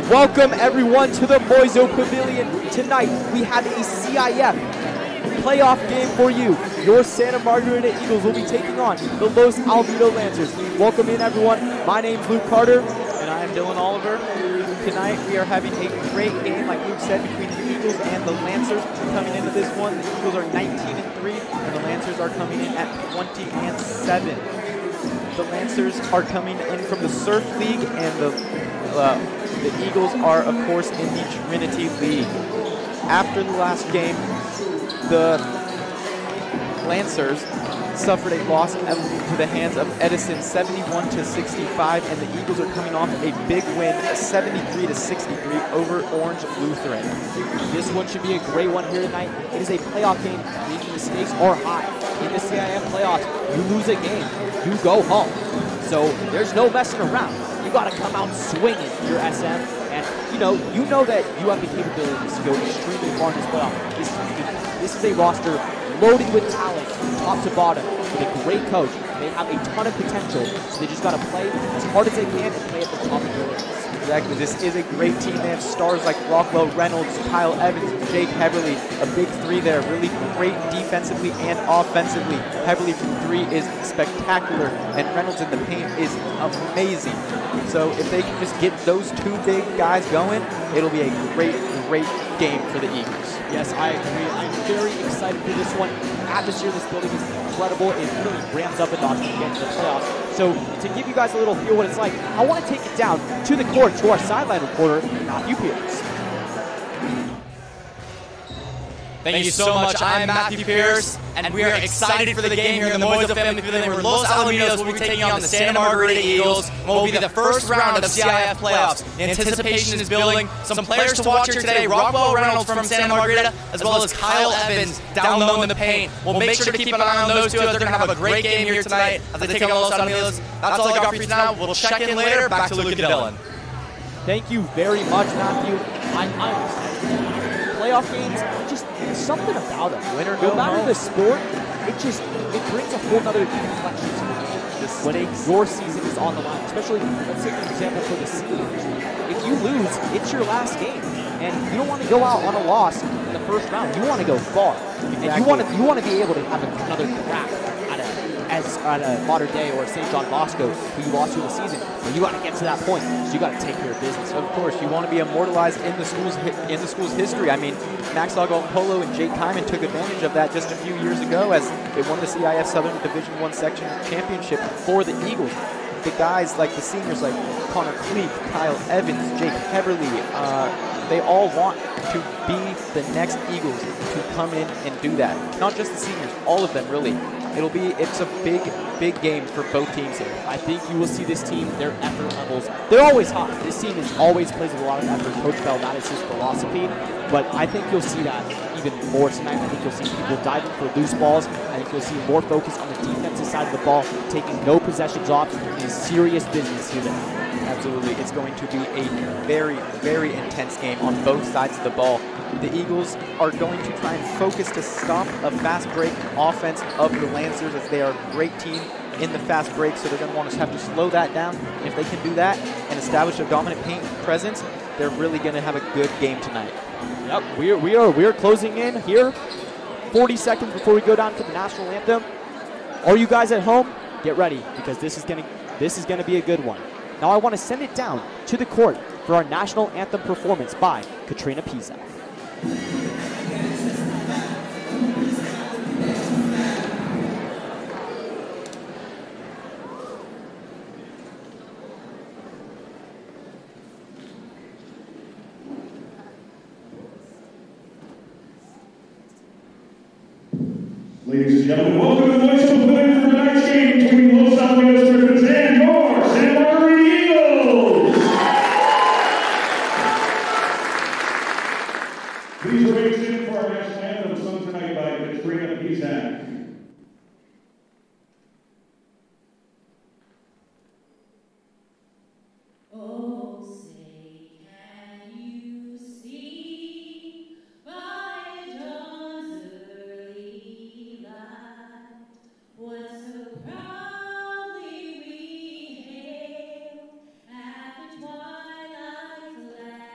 Welcome everyone to the Moiso Pavilion. Tonight we have a CIF playoff game for you. Your Santa Margarita Eagles will be taking on the Los Alamitos Lancers. Welcome in everyone. My name's Luke Carter. And I am Dylan Oliver. Tonight we are having a great game, like Luke said, between the Eagles and the Lancers. Coming into this one, the Eagles are 19-3, and the Lancers are coming in at 20-7. The Lancers are coming in from the Surf League, and the Eagles are, of course, in the Trinity League. After the last game, the Lancers suffered a loss to the hands of Edison, 71-65, and the Eagles are coming off a big win, 73-63 over Orange Lutheran. This one should be a great one here tonight. It is a playoff game, meaning the stakes are high. In the CIF playoffs, you lose a game, you go home. So there's no messing around. You got to come out swinging your SM, and you know that you have the capabilities to go extremely far in this playoff. This is a roster loaded with talent, top to bottom, with a great coach. They have a ton of potential, so they just got to play as hard as they can and play at the top of their leagues. Exactly. This is a great team. They have stars like Rockwell Reynolds, Kyle Evans, Jake Heberly, a big three there. Really great defensively and offensively. Heberly from three is spectacular, and Reynolds in the paint is amazing. So if they can just get those two big guys going, it'll be a great game for the Eagles. Yes, I agree. I'm very excited for this one. The atmosphere in this building is incredible. It really ramps up a notch when you get into the playoffs. So to give you guys a little feel what it's like, I want to take it down to the court to our sideline reporter, Matthew Pierce. Thank you so much. I'm Matthew Pierce, and we are excited for the game here in the Moiso Family Pavilion, where Los Alamitos will be taking on the Santa Margarita Eagles, and will be the first round of CIF playoffs. The anticipation is building. Some players to watch here today: Rockwell Reynolds from Santa Margarita, as well as Kyle Evans down low in the paint. We'll make sure to keep an eye on those two, as they're going to have a great game here tonight as they take on Los Alamitos. That's all I got for you now. We'll check in later. Back to Luke and Dylan. Thank you very much, Matthew. I'm playoff games, just something about them. Winner No go matter home. the sport, it brings a whole nother complexion to the game. When your season is on the line, especially, let's take an example for the seniors. If you lose, it's your last game, and you don't want to go out on a loss in the first round. You want to go far, and you want to be able to have another crack at a Modern Day or St. John Bosco, who you lost to in the season. But you got to get to that point, so you got to take care of business. Of course, you want to be immortalized in the school's history. I mean, Max Polo and Jake Kyman took advantage of that just a few years ago as they won the CIF Southern Division I Section Championship for the Eagles. The guys like the seniors like Connor Cleek, Kyle Evans, Jake Heberly, they all want to be the next Eagles to come in and do that. Not just the seniors, all of them really. It's a big game for both teams here. I think you will see this team, their effort levels, they're always high. This team always plays with a lot of effort. Coach Bell, that is his philosophy. But I think you'll see that even more tonight. I think you'll see people diving for loose balls. I think you'll see more focus on the defensive side of the ball, taking no possession drops. It is serious business here tonight. Absolutely. It's going to be a very intense game on both sides of the ball. The Eagles are going to try and focus to stop a fast break offense of the Lancers, as they are a great team in the fast break, so they're going to want to have to slow that down. And if they can do that and establish a dominant paint presence, they're really going to have a good game tonight. Yep, we are closing in here. 40 seconds before we go down to the national anthem. Are you guys at home? Get ready, because this is going to be a good one. Now I want to send it down to the court for our national anthem performance by Katrina Pisa. Ladies and gentlemen, welcome to the Moiso Pavilion for tonight's game between Los Alamitos Griffins and your Santa Margarita Eagles. Please raise in for our national anthem sung tonight by Katrina Pisa. Oh, say, can you see by dawn's early light what so proudly we hailed at the twilight's last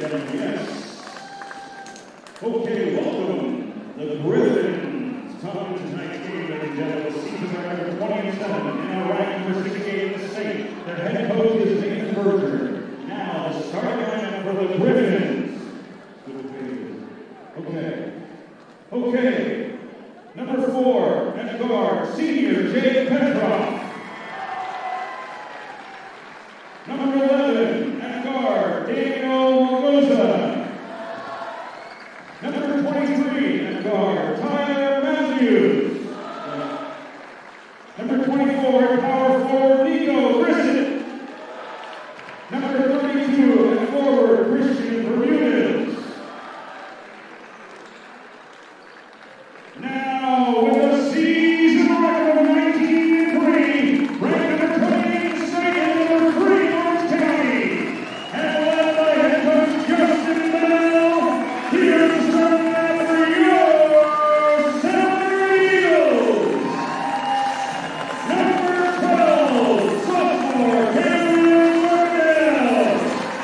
gentlemen, yes. Okay, welcome. The Griffins coming to tonight's game, ladies and gentlemen. The seasons are number 27 and are ranked number 68 in the state. Their head coach is Nathan Berger. Now, the starting lineup for the Griffins. Okay. Number 4, at guard, senior Jake Petroff. Number 11, at guard, Daniel Malgoza. Number 23, at guard, Tyler Matthews. Number 24, at power forward, Nico Grissett. Number 32, at forward, Christian Bermudez. Now, with a season record of 19-3, ranked number 20 second, number 3, Orange County, and led by head coach Justin Bell, here's starting out for your Santa Eagles. Number 12, sophomore Cameron Martell.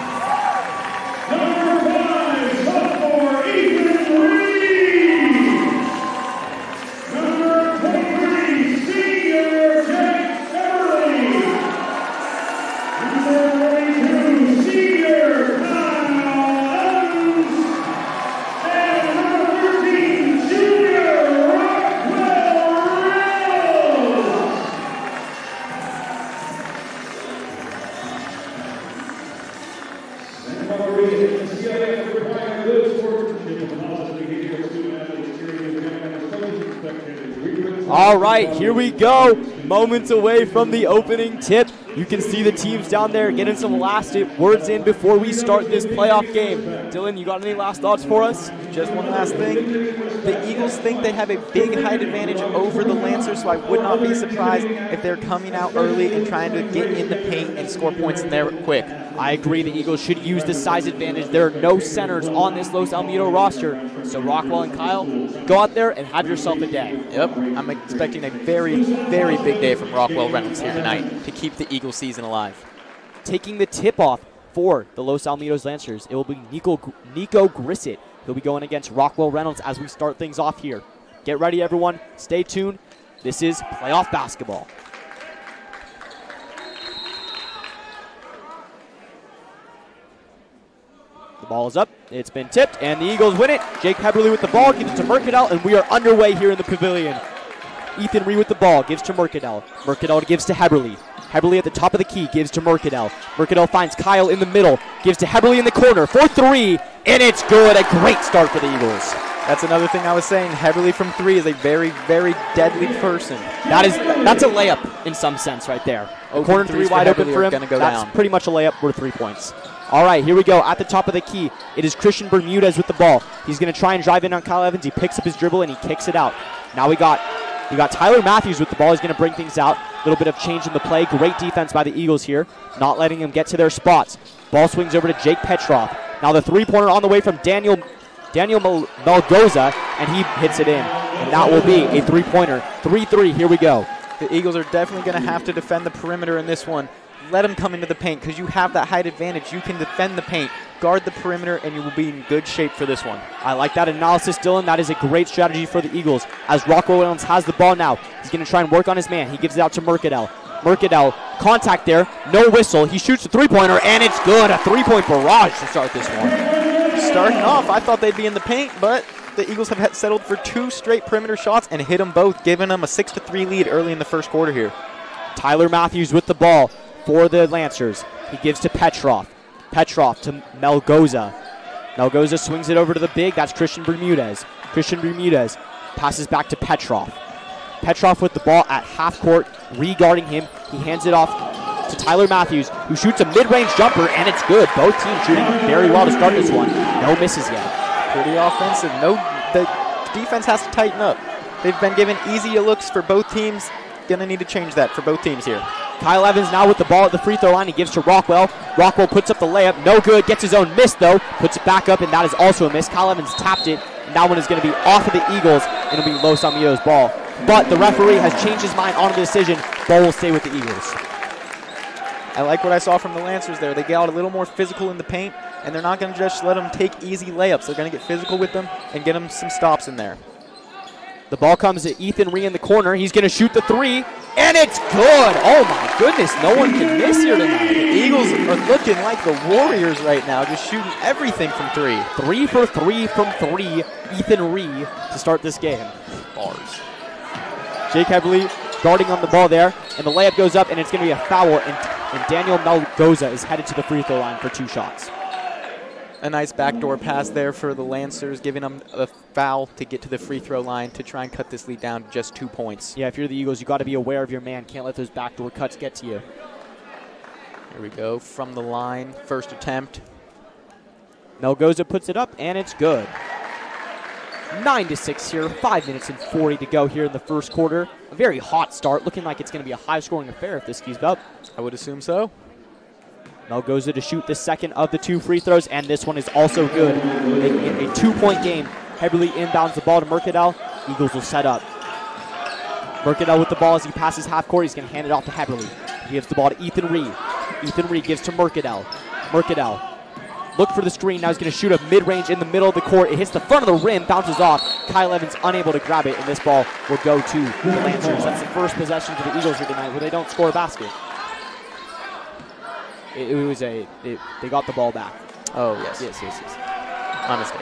Number 5, sophomore Ethan Reed. Number 23, senior Jake Everly. Number 42, senior Kyle Evans. And number 13, junior Rockwell Reynolds. Santa Margarita, the CIF require good sportsmanship and positive behavior of student-athletes during the exam and inspection. All right, here we go. Moments away from the opening tip. You can see the teams down there getting some last words in before we start this playoff game. Dylan, you got any last thoughts for us? Just one last thing. The Eagles think they have a big height advantage over the Lancers, so I would not be surprised if they're coming out early and trying to get in the paint and score points in there quick. I agree the Eagles should use the size advantage. There are no centers on this Los Alamitos roster. So Rockwell and Kyle, go out there and have yourself a day. Yep, I'm expecting a very, very big day from Rockwell Reynolds here tonight to keep the Eagles season alive. Taking the tip-off for the Los Alamitos Lancers, it will be Nico Grissett. He'll be going against Rockwell Reynolds as we start things off here. Get ready, everyone. Stay tuned. This is playoff basketball. The ball is up. It's been tipped, and the Eagles win it. Jake Heberly with the ball, gives it to Mercadal, and we are underway here in the pavilion. Ethan Reed with the ball, gives to Mercadal. Mercadal gives to Heberly. Heberly at the top of the key, gives to Mercadal. Mercadal finds Kyle in the middle, gives to Heberly in the corner for 3, and it's good. A great start for the Eagles. That's another thing I was saying. Heberly from 3 is a very, very deadly person. That's a layup in some sense right there. Corner 3 wide open for him. That's That's pretty much a layup worth 3 points. All right, here we go. At the top of the key, it is Christian Bermudez with the ball. He's going to try and drive in on Kyle Evans. He picks up his dribble and he kicks it out. Now we got Tyler Matthews with the ball. He's going to bring things out. A little bit of change in the play. Great defense by the Eagles here, not letting them get to their spots. Ball swings over to Jake Petroff. Now the three-pointer on the way from Daniel Malgoza, and he hits it in. And that will be a three-pointer. 3-3, here we go. The Eagles are definitely going to have to defend the perimeter in this one. Let them come into the paint because you have that height advantage. You can defend the paint, guard the perimeter, and you will be in good shape for this one. I like that analysis, Dylan. That is a great strategy for the Eagles. As Rockwell Reynolds has the ball now, he's going to try and work on his man. He gives it out to Mercadal. Mercadal, contact there, no whistle. He shoots a three-pointer, and it's good. A three-point barrage to start this one. Starting off, I thought they'd be in the paint, but the Eagles have settled for 2 straight perimeter shots and hit them both, giving them a 6-3 lead early in the first quarter here. Tyler Matthews with the ball for the Lancers. He gives to Petroff. Petroff to Malgoza. Malgoza swings it over to the big. That's Christian Bermudez. Christian Bermudez passes back to Petroff. Petroff with the ball at half court, re-guarding him. He hands it off to Tyler Matthews, who shoots a mid-range jumper, and it's good. Both teams shooting very well to start this one. No misses yet. Pretty offensive. The defense has to tighten up. They've been given easy looks for both teams. Gonna need to change that for both teams here. Kyle Evans now with the ball at the free throw line. He gives to Rockwell. Rockwell puts up the layup. No good. Gets his own miss, though. Puts it back up, and that is also a miss. Kyle Evans tapped it, and that one is going to be off of the Eagles, and it'll be Los Alamitos' ball. But the referee has changed his mind on the decision. Ball will stay with the Eagles. I like what I saw from the Lancers there. They got a little more physical in the paint. and they're not going to just let them take easy layups. They're going to get physical with them and get them some stops in there. The ball comes to Ethan Ree in the corner. He's going to shoot the three, and it's good. Oh, my goodness. No one can miss here tonight. The Eagles are looking like the Warriors right now, just shooting everything from three. 3 for 3 from 3, Ethan Ree to start this game. Bars. Jake Heberly guarding on the ball there, and the layup goes up, and it's going to be a foul, and Daniel Malgoza is headed to the free throw line for 2 shots. A nice backdoor pass there for the Lancers, giving them a foul to get to the free throw line to try and cut this lead down to just 2 points. Yeah, if you're the Eagles, you got to be aware of your man. Can't let those backdoor cuts get to you. Here we go from the line, first attempt. Malgoza puts it up, and it's good. 9-6 here, 5 minutes and 40 to go here in the first quarter. A very hot start, looking like it's going to be a high-scoring affair if this keeps up. I would assume so. Malgoza to shoot the second of the 2 free throws, and this one is also good. Making it a 2-point game. Heberly inbounds the ball to Mercadal. Eagles will set up. Mercadal with the ball as he passes half court. He's going to hand it off to Heberly. He gives the ball to Ethan Ree. Ethan Ree gives to Mercadal. Mercadal look for the screen. Now he's going to shoot a mid-range in the middle of the court. It hits the front of the rim, bounces off. Kyle Evans unable to grab it, and this ball will go to the Lancers. That's the first possession for the Eagles here tonight where they don't score a basket. They got the ball back. Oh, yes. Yes. My mistake.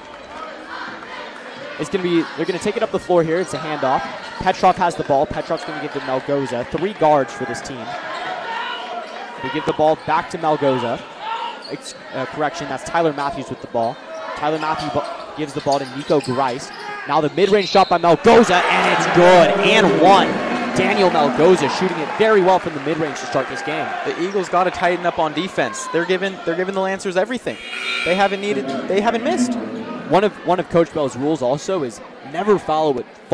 They're going to take it up the floor here. It's a handoff. Petrov has the ball. Petrov's going to give to Malgoza. 3 guards for this team. They give the ball back to Malgoza. Correction, that's Tyler Matthews with the ball. Tyler Matthews gives the ball to Nico Grice. Now the mid-range shot by Malgoza, and it's good. And one. Daniel Malgoza shooting it very well from the mid-range to start this game. The Eagles got to tighten up on defense. They're giving the Lancers everything. They haven't missed. One of Coach Bell's rules also is never foul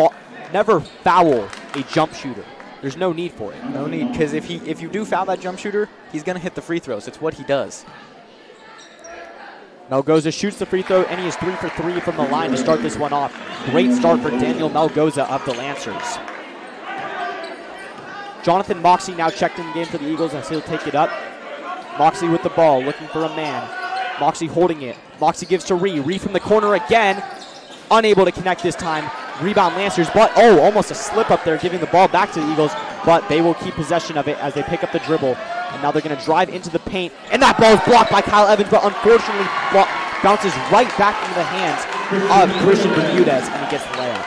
a jump shooter. There's no need for it. No need, because if you do foul that jump shooter, he's going to hit the free throws. It's what he does. Malgoza shoots the free throw, and he is 3 for 3 from the line to start this one off. Great start for Daniel Malgoza of the Lancers. Jonathan Moxley now checked in the game for the Eagles as he'll take it up. Moxley with the ball, looking for a man. Moxley holding it. Moxley gives to Ree. Ree from the corner again. Unable to connect this time. Rebound Lancers, but almost a slip up there, giving the ball back to the Eagles, but they will keep possession of it as they pick up the dribble. And now they're going to drive into the paint, and that ball is blocked by Kyle Evans, but unfortunately bounces right back into the hands of Christian Bermudez, and he gets the layup.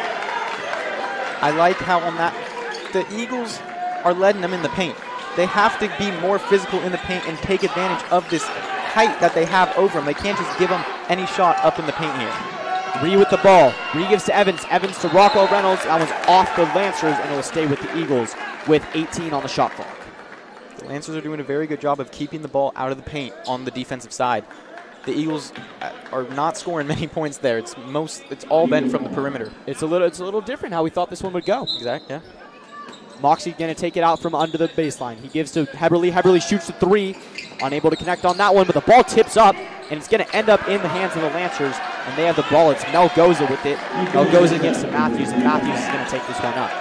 I like how on that, the Eagles are letting them in the paint. They have to be more physical in the paint and take advantage of this height that they have over them. They can't just give them any shot up in the paint here. Ree with the ball. Ree gives to Evans. Evans to Rockwell Reynolds. That one's off the Lancers, and it will stay with the Eagles with 18 on the shot clock. The Lancers are doing a very good job of keeping the ball out of the paint on the defensive side. The Eagles are not scoring many points there. It's all been from the perimeter. It's a little different how we thought this one would go. Exactly. Yeah. Moxley going to take it out from under the baseline. He gives to Heberly. Heberly shoots the 3. Unable to connect on that one, but the ball tips up, and it's going to end up in the hands of the Lancers, and they have the ball. It's Malgoza with it. Malgoza gives to Matthews, and Matthews is going to take this one up.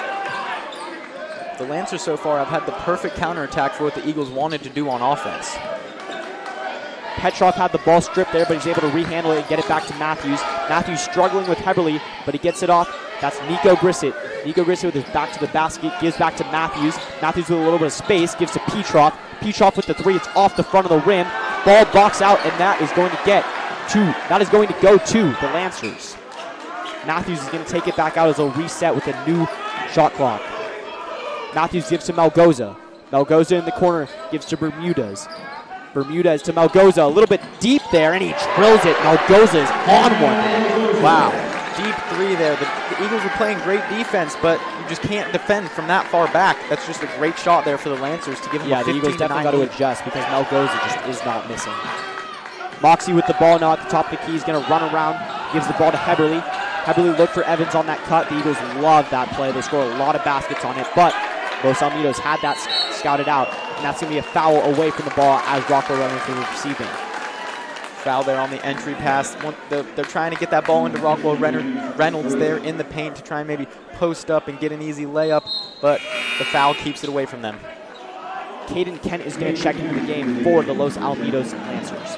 The Lancers so far have had the perfect counterattack for what the Eagles wanted to do on offense. Petrov had the ball stripped there, but he's able to rehandle it and get it back to Matthews. Matthews struggling with Heberly, but he gets it off. That's Nico Grissett. Nico Grissett with his back to the basket, gives back to Matthews. Matthews with a little bit of space, gives to Petrov. Petrov with the 3, it's off the front of the rim. Ball box out, and that is going to go to the Lancers. Matthews is going to take it back out as they'll reset with a new shot clock. Matthews gives to Malgoza. Malgoza in the corner gives to Bermudez. Bermudez to Malgoza, a little bit deep there, and he drills it. Malgoza is on one. Wow. Deep 3 there. The Eagles were playing great defense, but you just can't defend from that far back. That's just a great shot there for the Lancers to give them a 15-9 the Eagles definitely got to adjust because Malgoza just is not missing. Moxie with the ball now at the top of the key. He's going to run around, gives the ball to Heberly. Heberly looked for Evans on that cut. The Eagles love that play. They score a lot of baskets on it, but Los Alamitos had that scouted out, and that's going to be a foul away from the ball as Rockwell Reynolds is receiving. Foul there on the entry pass. They're trying to get that ball into Rockwell Reynolds there in the paint to try and maybe post up and get an easy layup, but the foul keeps it away from them. Caden Kent is going to check into the game for the Los Alamitos Lancers.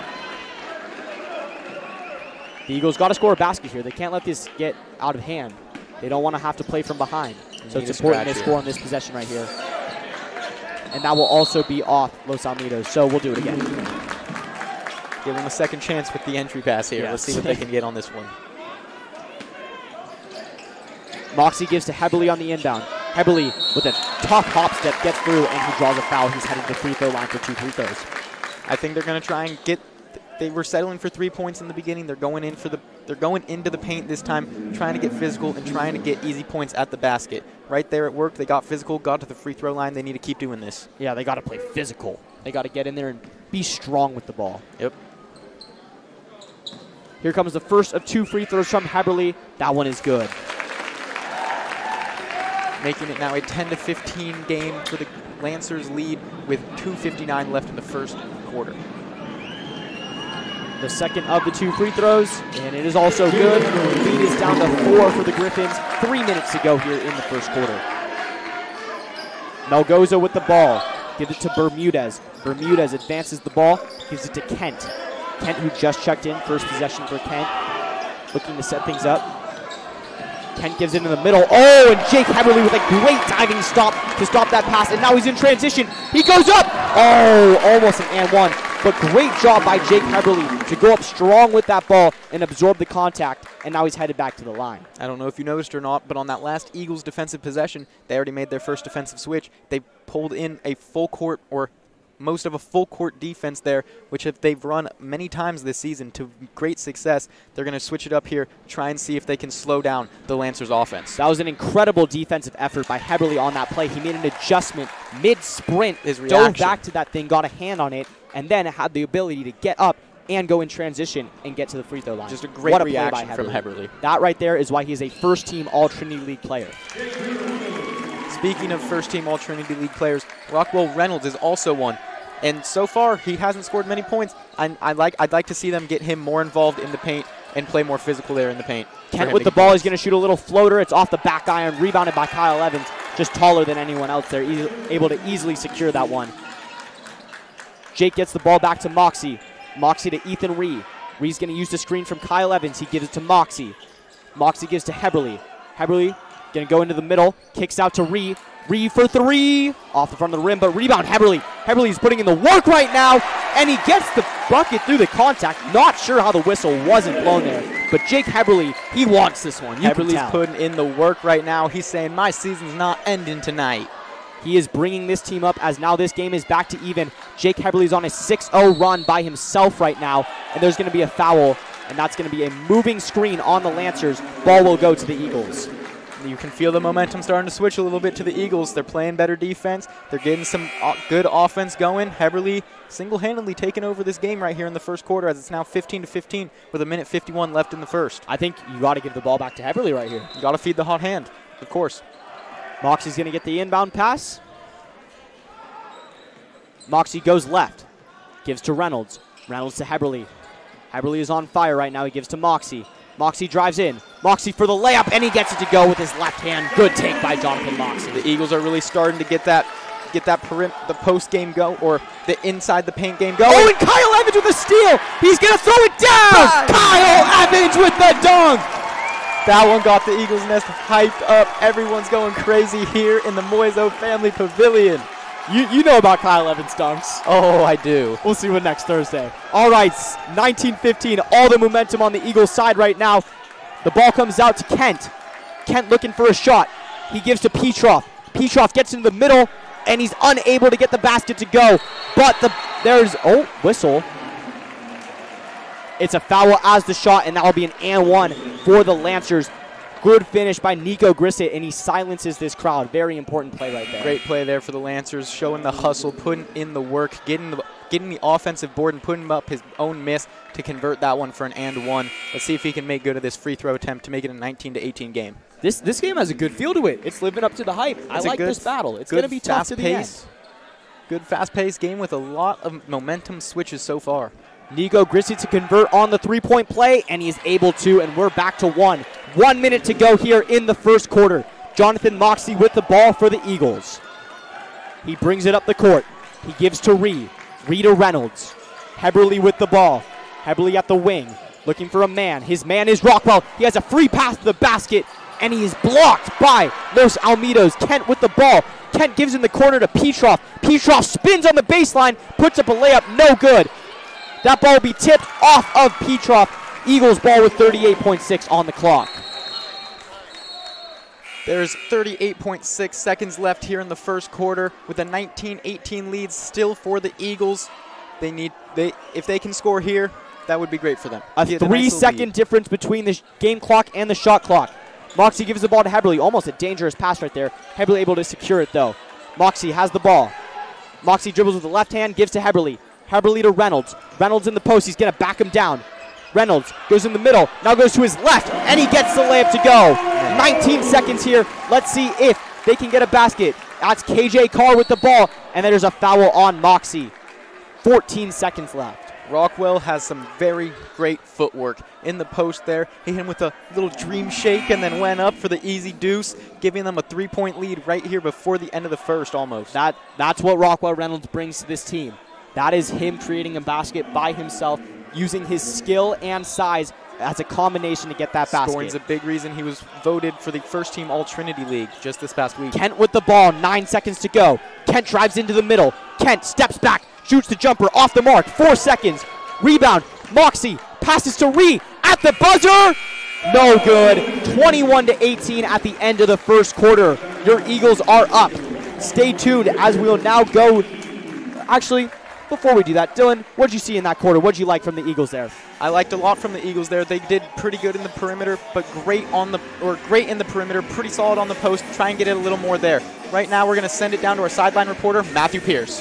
The Eagles got to score a basket here. They can't let this get out of hand. They don't want to have to play from behind. So it's important they score on this possession right here. And that will also be off Los Alamitos. So we'll do it again. Give them a second chance with the entry pass here. Yes. Let's see what they can get on this one. Moxie gives to Heberly on the inbound. Heberly with a tough hop step gets through, and he draws a foul. He's headed to the free throw line for 2 free throws. I think they're going to try and get. They were settling for 3 points in the beginning. They're going into the paint this time, trying to get physical and trying to get easy points at the basket. Right there it worked. They got physical, got to the free throw line. They need to keep doing this. Yeah, they got to play physical. They got to get in there and be strong with the ball. Yep. Here comes the first of 2 free throws from Heberly. That one is good. Making it now a 10-15 game for the Lancers lead with 2:59 left in the first quarter. The second of the 2 free throws, and it is also good. The lead is down to 4 for the Griffins. 3 minutes to go here in the first quarter. Melgoza with the ball. Gives it to Bermudez. Bermudez advances the ball, gives it to Kent. Kent, who just checked in, first possession for Kent. Looking to set things up. Kent gives it in the middle. Oh, and Jake Heberly with a great diving stop to stop that pass. And now he's in transition. He goes up. Oh, almost an and one. But great job by Jake Heberly to go up strong with that ball and absorb the contact. And now he's headed back to the line. I don't know if you noticed or not, but on that last Eagles defensive possession, they already made their first defensive switch. They pulled in a full court or most of a full court defense there, which if they've run many times this season to great success, they're going to switch it up here, try and see if they can slow down the Lancers offense. That was an incredible defensive effort by Heberly on that play. He made an adjustment mid-sprint, His dove reaction. back to that thing, got a hand on it, and then had the ability to get up and go in transition and get to the free throw line. Just a great reaction from Heberly. That right there is why he is a first-team All-Trinity League player. Speaking of first-team All-Trinity League players, Rockwell Reynolds is also one. And so far, he hasn't scored many points. I'd like to see them get him more involved in the paint and play more physical there in the paint. Kent with the ball is going to shoot a little floater. It's off the back iron, rebounded by Kyle Evans, just taller than anyone else there, able to easily secure that one. Jake gets the ball back to Moxie. Moxie to Ethan Ree. Ree's going to use the screen from Kyle Evans. He gives it to Moxie. Moxie gives to Heberly. Heberly going to go into the middle, kicks out to Ree. Ree for 3, off the front of the rim, but rebound Heberly. Heberly's putting in the work right now, and he gets the bucket through the contact. Not sure how the whistle wasn't blown there, but Jake Heberly, he wants this one. Heberly's putting in the work right now. He's saying, my season's not ending tonight. He is bringing this team up as now this game is back to even. Jake Heberly's on a 6-0 run by himself right now, and there's going to be a foul, and that's going to be a moving screen on the Lancers. Ball will go to the Eagles. You can feel the momentum starting to switch a little bit to the Eagles. They're playing better defense. They're getting some good offense going. Heberly single-handedly taking over this game right here in the first quarter as it's now 15-15 with 1:51 left in the first. I think you got to give the ball back to Heberly right here. You got to feed the hot hand, of course. Moxie's going to get the inbound pass. Moxie goes left. Gives to Reynolds. Reynolds to Heberly. Heberly is on fire right now. He gives to Moxie. Moxie drives in. Moxie for the layup, and he gets it to go with his left hand. Good take by Jonathan Moxie. The Eagles are really starting to get that the post game go, or the inside the paint game go. Oh, and Kyle Evans with a steal. He's going to throw it down. Kyle Evans with the dunk. That one got the Eagles nest hyped up. Everyone's going crazy here in the Moiso Family Pavilion. You know about Kyle Evans dunks. Oh, I do. We'll see what next Thursday. All right, 19-15, all the momentum on the Eagles side right now. The ball comes out to Kent. Kent looking for a shot. He gives to Petroff. Petroff gets into the middle, and he's unable to get the basket to go. But there's whistle. It's a foul as the shot, and that will be an and one for the Lancers. Good finish by Nico Grissett, and he silences this crowd. Very important play right there. Great play there for the Lancers, showing the hustle, putting in the work, getting the offensive board and putting up his own miss to convert that one for an and one. Let's see if he can make good of this free throw attempt to make it a 19-18 game. This game has a good feel to it. It's living up to the hype. I like this battle. It's going to be tough to the end. Good fast-paced game with a lot of momentum switches so far. Nico Grissett to convert on the three-point play, and he is able to, and we're back to 1. 1 minute to go here in the first quarter. Jonathan Moxie with the ball for the Eagles. He brings it up the court. He gives to Ree. Ree to Reynolds. Heberly with the ball. Heberly at the wing, looking for a man. His man is Rockwell. He has a free pass to the basket, and he is blocked by Los Alamitos. Kent with the ball. Kent gives in the corner to Petroff. Petroff spins on the baseline, puts up a layup, no good. That ball will be tipped off of Petroff. Eagles ball with 38.6 on the clock. There's 38.6 seconds left here in the first quarter with a 19-18 lead still for the Eagles. If they can score here, that would be great for them. A 3-second difference between the game clock and the shot clock. Moxie gives the ball to Heberly. Almost a dangerous pass right there. Heberly able to secure it, though. Moxie has the ball. Moxie dribbles with the left hand, gives to Heberly. Heberly to Reynolds. Reynolds in the post. He's going to back him down. Reynolds goes in the middle. Now goes to his left, and he gets the layup to go. 19 seconds here. Let's see if they can get a basket. That's KJ Carr with the ball, and there's a foul on Moxie. 14 seconds left. Rockwell has some very great footwork in the post there. He hit him with a little dream shake and then went up for the easy deuce, giving them a 3-point lead right here before the end of the first almost. That's what Rockwell Reynolds brings to this team. That is him creating a basket by himself, using his skill and size as a combination to get that basket. Scoring's a big reason he was voted for the first team All-Trinity League just this past week. Kent with the ball, 9 seconds to go. Kent drives into the middle. Kent steps back, shoots the jumper off the mark, 4 seconds. Rebound, Moxie passes to Ree at the buzzer. No good. 21-18 at the end of the first quarter. Your Eagles are up. Stay tuned as we'll now go. Actually, before we do that, Dylan, what did you see in that quarter? What did you like from the Eagles there? I liked a lot from the Eagles there. They did pretty good in the perimeter, but great in the perimeter, pretty solid on the post. Try and get it a little more there. Right now, we're going to send it down to our sideline reporter, Matthew Pierce.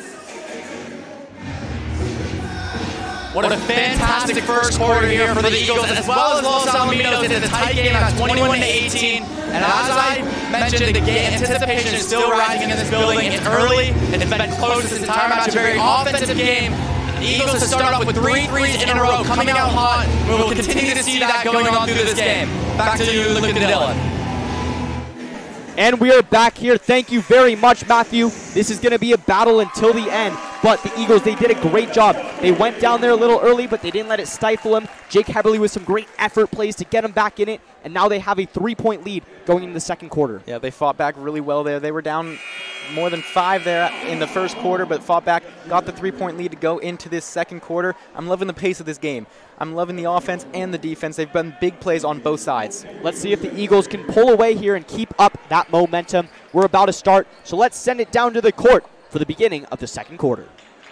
What a fantastic first quarter here for the Eagles, as well as Los Alamitos. It's a tight game at 21-18. And as I mentioned, the anticipation is still rising in this building. It's early. It's been close this entire match. A very offensive game. The Eagles have started off with 3 threes in a row, coming out hot. We will continue to see that going on through this game. Back to you, Luke and Dylan. And we are back here. Thank you very much, Matthew. This is going to be a battle until the end. But the Eagles, they did a great job. They went down there a little early, but they didn't let it stifle them. Jake Heberly with some great effort plays to get them back in it. And now they have a 3-point lead going into the second quarter. Yeah, they fought back really well there. They were down more than 5 there in the first quarter, but fought back, got the 3-point lead to go into this second quarter. I'm loving the pace of this game. I'm loving the offense and the defense. They've done big plays on both sides. Let's see if the Eagles can pull away here and keep up that momentum. We're about to start, so let's send it down to the court for the beginning of the second quarter.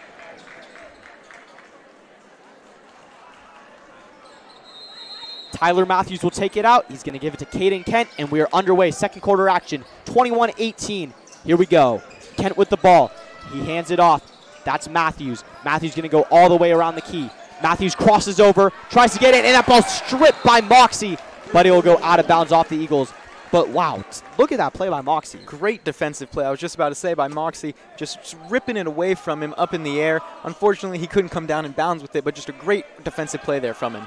Tyler Matthews will take it out. He's going to give it to Caden Kent, and we are underway. Second quarter action, 21-18. Here we go. Kent with the ball. He hands it off. That's Matthews. Matthews going to go all the way around the key. Matthews crosses over, tries to get it, and that ball stripped by Moxie, but it will go out of bounds off the Eagles. But wow, look at that play by Moxie. Great defensive play, I was just about to say, by Moxie, just ripping it away from him up in the air. Unfortunately, he couldn't come down in bounds with it, but just a great defensive play there from him.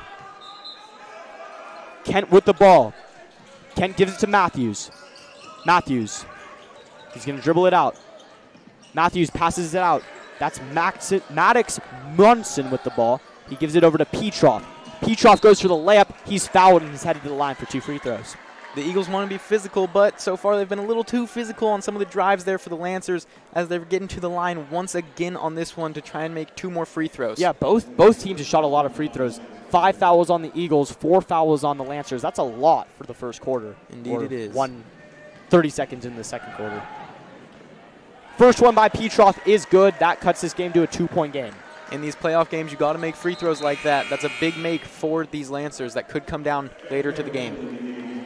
Kent with the ball. Kent gives it to Matthews. Matthews. He's going to dribble it out. Matthews passes it out. That's Maddox Munson with the ball. He gives it over to Petroff. Petroff goes for the layup. He's fouled and he's headed to the line for 2 free throws. The Eagles want to be physical, but so far they've been a little too physical on some of the drives there for the Lancers as they're getting to the line once again on this one to try and make 2 more free throws. Yeah, both teams have shot a lot of free throws. 5 fouls on the Eagles, 4 fouls on the Lancers. That's a lot for the first quarter. Indeed it is. 30 seconds in the second quarter. First one by Petroff is good. That cuts this game to a 2-point game. In these playoff games, you got to make free throws like that. That's a big make for these Lancers that could come down later to the game.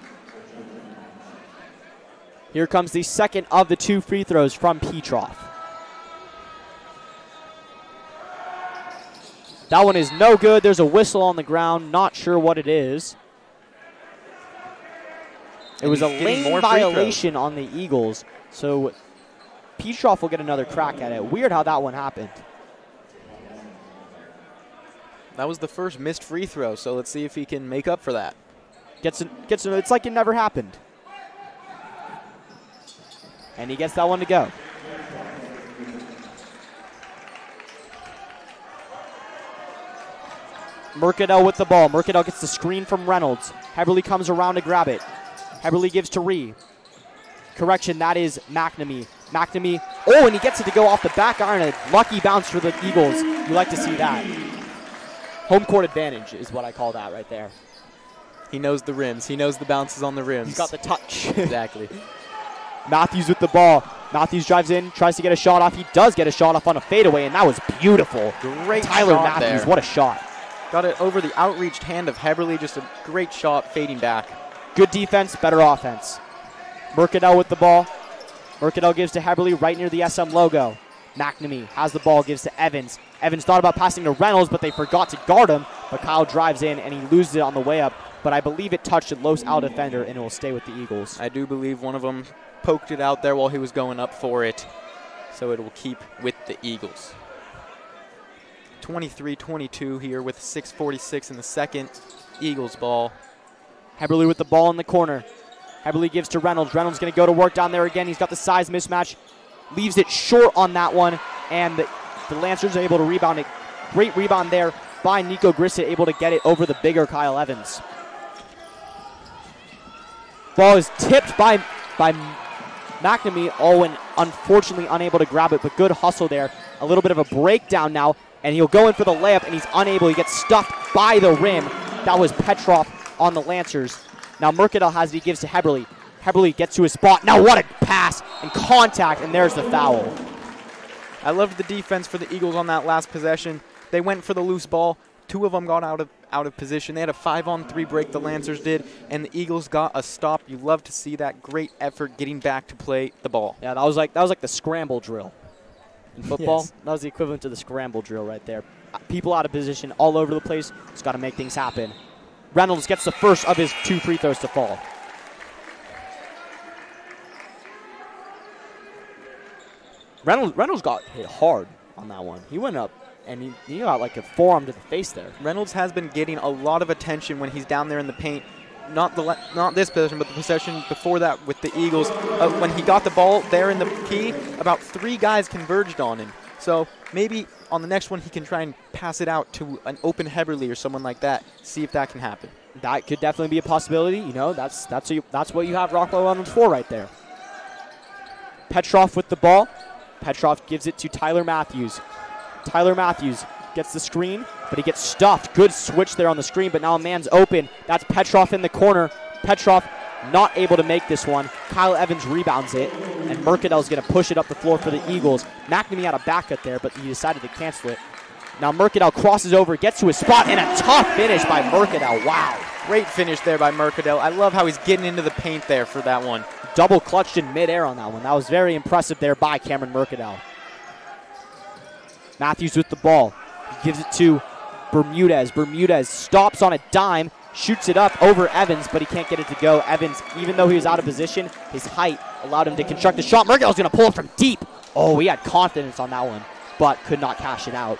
Here comes the second of the 2 free throws from Petroff. That one is no good. There's a whistle on the ground. Not sure what it is. It was a lane violation on the Eagles. So Petroff will get another crack at it. Weird how that one happened. That was the first missed free throw, so let's see if he can make up for that. It's like it never happened. And he gets that one to go. Mercadal with the ball. Mercadal gets the screen from Reynolds. Heberly comes around to grab it. Heberly gives to Ree. Correction, that is McNamee. McNamee, and he gets it to go off the back iron. A lucky bounce for the Eagles. You like to see that. Home court advantage is what I call that right there. He knows the rims. He knows the bounces on the rims. He's got the touch. Exactly. Matthews with the ball. Matthews drives in, tries to get a shot off. He does get a shot off on a fadeaway, and that was beautiful. Great Tyler shot Matthews, there. what a shot. Got it over the outreached hand of Heberly. Just a great shot fading back. Good defense, better offense. Mercadal with the ball. Mercadal gives to Heberly right near the SM logo. McNamee has the ball, gives to Evans. Evans thought about passing to Reynolds, but they forgot to guard him. But Kyle drives in, and he loses it on the way up. But I believe it touched a Los Al defender, and it will stay with the Eagles. I do believe one of them poked it out there while he was going up for it. So it will keep with the Eagles. 23-22 here with 6:46 in the second. Eagles ball. Heberly with the ball in the corner. Heberly gives to Reynolds. Reynolds going to go to work down there again. He's got the size mismatch. Leaves it short on that one. And the Lancers are able to rebound it. Great rebound there by Nico Grissett, able to get it over the bigger Kyle Evans. Ball is tipped by McNamee. And unfortunately unable to grab it, but good hustle there. A little bit of a breakdown now, and he'll go in for the layup, and he's unable. He gets stuffed by the rim. That was Petrov on the Lancers. Now Mercadal has it. He gives to Heberly. Heberly gets to his spot. Now what a pass and contact, and there's the foul. I loved the defense for the Eagles on that last possession. They went for the loose ball. Two of them got out of position. They had a 5-on-3 break, the Lancers did, and the Eagles got a stop. You love to see that great effort getting back to play the ball. Yeah, that was like the scramble drill in football. Yes. That was the equivalent to the scramble drill right there. People out of position all over the place. Just got to make things happen. Reynolds gets the first of his 2 free throws to fall. Reynolds got hit hard on that one. He went up, and he got like a forearm to the face there. Reynolds has been getting a lot of attention when he's down there in the paint. Not this possession, but the possession before that with the Eagles. When he got the ball there in the key, about 3 guys converged on him. So maybe on the next one he can try and pass it out to an open Heberly or someone like that. See if that can happen. That could definitely be a possibility. You know, that's what you have Rockwell Reynolds for right there. Petrov with the ball. Petrov gives it to Tyler Matthews. Tyler Matthews gets the screen, but he gets stuffed. Good switch there on the screen, but now a man's open. That's Petrov in the corner. Petrov not able to make this one. Kyle Evans rebounds it, and Mercadal's going to push it up the floor for the Eagles. McNamee had a backup there, but he decided to cancel it. Now Mercadal crosses over, gets to his spot, and a tough finish by Mercadal. Wow. Great finish there by Mercadal. I love how he's getting into the paint there for that one. Double clutched in midair on that one. That was very impressive there by Cameron Mercadal. Matthews with the ball. He gives it to Bermudez. Bermudez stops on a dime, shoots it up over Evans, but he can't get it to go. Evans, even though he was out of position, his height allowed him to construct the shot. Mercadal's going to pull it from deep. Oh, he had confidence on that one, but could not cash it out.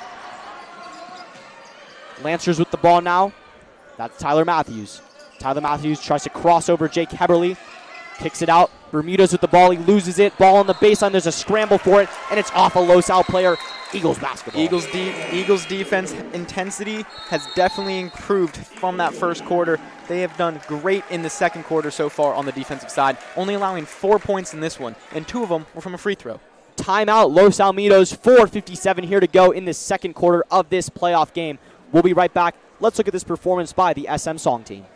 Lancers with the ball now. That's Tyler Matthews. Tyler Matthews tries to cross over Jake Heberly. Kicks it out. Bermudez with the ball. He loses it. Ball on the baseline. There's a scramble for it, and it's off a Los Al player. Eagles basketball. Eagles defense intensity has definitely improved from that first quarter. They have done great in the second quarter so far on the defensive side, only allowing 4 points in this one, and 2 of them were from a free throw. Timeout, Los Alamitos, 4:57 here to go in the second quarter of this playoff game. We'll be right back. Let's look at this performance by the SM Song team.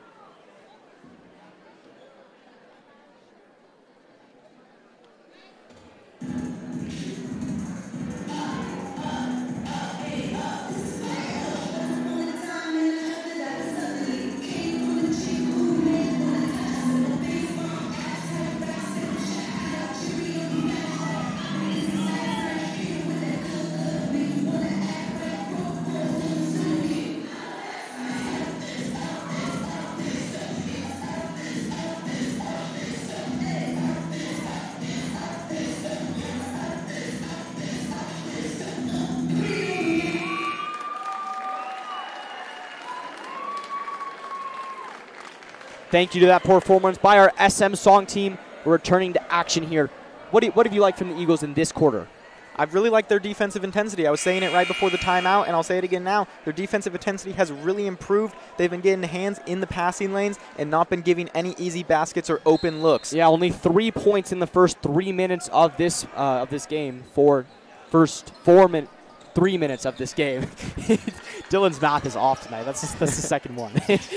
Thank you to that performance by our SM Song team. We're returning to action here. What have you liked from the Eagles in this quarter? I really like their defensive intensity. I was saying it right before the timeout, and I'll say it again now. Their defensive intensity has really improved. They've been getting hands in the passing lanes and not been giving any easy baskets or open looks. Yeah, only 3 points in the first 3 minutes of this game. First 3 minutes of this game. Dylan's math is off tonight. That's the second one.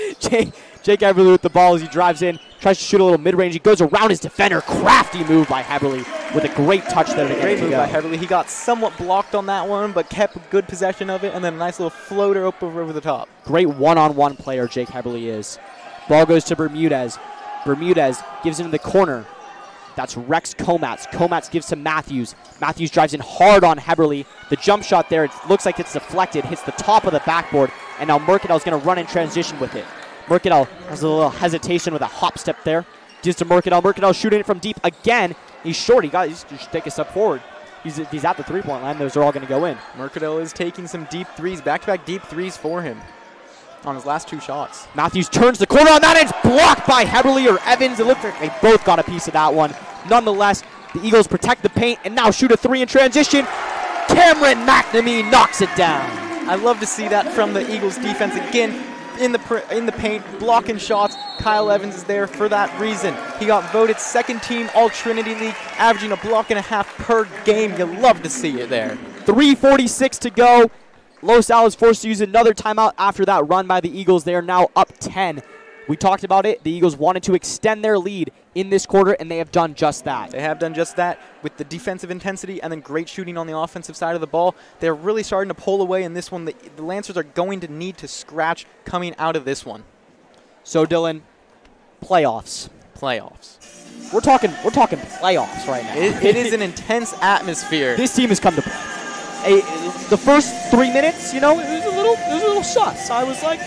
Jake Heberly with the ball as he drives in, tries to shoot a little mid-range. He goes around his defender. Crafty move by Heberly with a great touch there to get it to Great move go. by Heberly. He got somewhat blocked on that one, but kept good possession of it, and then a nice little floater over the top. Great one-on-one player Jake Heberly is. Ball goes to Bermudez. Bermudez gives it in the corner. That's Rex Comats. Comats gives to Matthews. Matthews drives in hard on Heberly. The jump shot there, it looks like it's deflected, hits the top of the backboard, and now Mercadal's going to run in transition with it. Mercadal has a little hesitation with a hop step there. Gives to Mercadal. Mercadal shooting it from deep again. He's short. He's just take a step forward. He's at the three-point line. Those are all going to go in. Mercadal is taking some deep threes, back-to-back deep threes for him on his last 2 shots. Matthews turns the corner on that, and it's blocked by Heberly or Evans. It looked like they both got a piece of that one. Nonetheless, the Eagles protect the paint and now shoot a 3 in transition. Cameron McNamee knocks it down. I love to see that from the Eagles defense again in the paint, blocking shots. Kyle Evans is there for that reason. He got voted second team All-Trinity League, averaging a block and a half per game. You love to see it there. 3:46 to go. Los Al is forced to use another timeout after that run by the Eagles. They are now up 10. We talked about it. The Eagles wanted to extend their lead in this quarter, and they have done just that. They have done just that with the defensive intensity and then great shooting on the offensive side of the ball. They're really starting to pull away in this one. The Lancers are going to need to scratch coming out of this one. So, Dylan, playoffs. Playoffs. We're talking playoffs right now. It is an intense atmosphere. This team has come to play. The first 3 minutes, it was a little sus. I was like,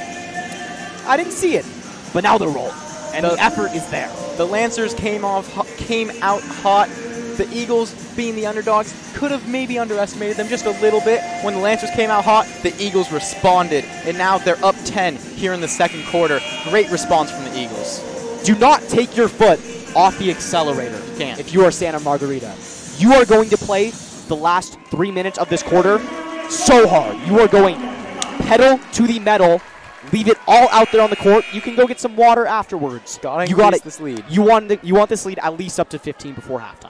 I didn't see it. But now they're rolling, and the effort is there. The Lancers came out hot. The Eagles, being the underdogs, could have maybe underestimated them just a little bit. When the Lancers came out hot, the Eagles responded, and now they're up 10 here in the second quarter. Great response from the Eagles. Do not take your foot off the accelerator. You can't. If you are Santa Margarita. You are going to play the last 3 minutes of this quarter so hard. You are going pedal to the metal. Leave it all out there on the court. You can go get some water afterwards. You got this lead. You want this lead at least up to 15 before halftime.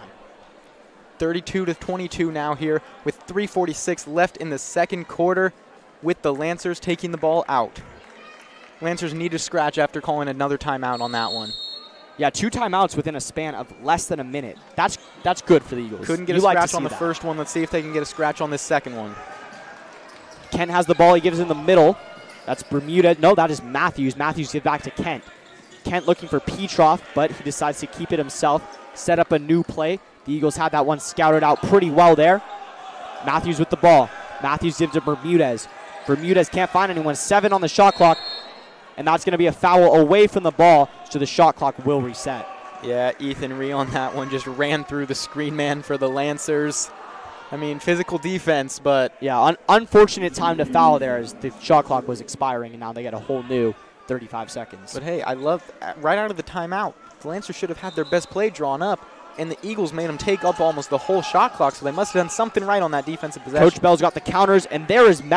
32-22 now here with 3:46 left in the second quarter with the Lancers taking the ball out. Lancers need to scratch after calling another timeout on that one. Yeah, 2 timeouts within a span of less than a minute. That's good for the Eagles. Couldn't get a scratch on the first one. Let's see if they can get a scratch on this second one. Kent has the ball. He gives it in the middle. That's Bermuda. No, that is Matthews. Matthews gives back to Kent. Kent looking for Petroff, but he decides to keep it himself. Set up a new play. The Eagles had that one scouted out pretty well there. Matthews with the ball. Matthews gives to Bermudez. Bermudez can't find anyone. 7 on the shot clock. And that's going to be a foul away from the ball, so the shot clock will reset. Yeah, Ethan Ree on that one just ran through the screen man for the Lancers. I mean, physical defense, but... Yeah, unfortunate time to foul there as the shot clock was expiring, and now they get a whole new 35 seconds. But hey, I love, right out of the timeout, the Lancers should have had their best play drawn up, and the Eagles made them take up almost the whole shot clock, so they must have done something right on that defensive possession. Coach Bell's got the counters, and there is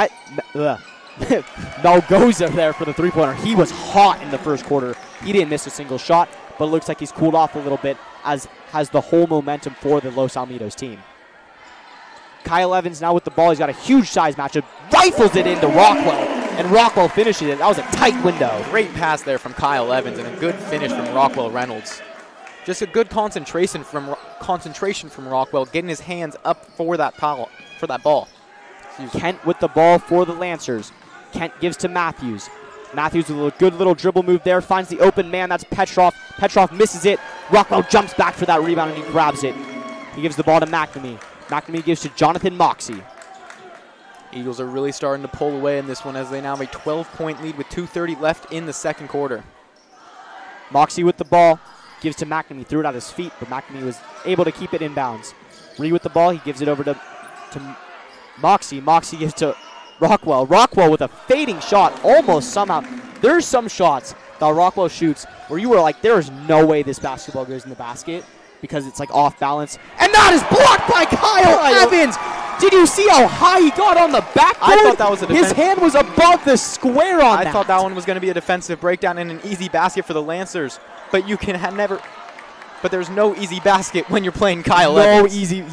Malgoza there for the three-pointer. He was hot in the first quarter. He didn't miss a single shot, but it looks like he's cooled off a little bit, as has the whole momentum for the Los Alamitos team. Kyle Evans now with the ball. He's got a huge size matchup. Rifles it into Rockwell, and Rockwell finishes it. That was a tight window. Great pass there from Kyle Evans and a good finish from Rockwell Reynolds. Just a good concentration from Rockwell, getting his hands up for that ball. Kent with the ball for the Lancers. Kent gives to Matthews. Matthews with a good little dribble move there. Finds the open man. That's Petroff. Petroff misses it. Rockwell jumps back for that rebound, and he grabs it. He gives the ball to McNamee. McNamee gives to Jonathan Moxie. Eagles are really starting to pull away in this one as they now have a 12-point lead with 2:30 left in the second quarter. Moxie with the ball. Gives to McNamee. Threw it at his feet, but McNamee was able to keep it inbounds. Ree with the ball. He gives it over to Moxie. Moxie gives to Rockwell. Rockwell with a fading shot almost somehow. There's some shots that Rockwell shoots where you were like, there is no way this basketball goes in the basket because it's like off balance. And that is blocked by Kyle Evans. Did you see how high he got on the backboard? I thought that was a His hand was above the square on that. I thought that one was going to be a defensive breakdown and an easy basket for the Lancers. But you can never. But there's no easy basket when you're playing Kyle Evans. No easy.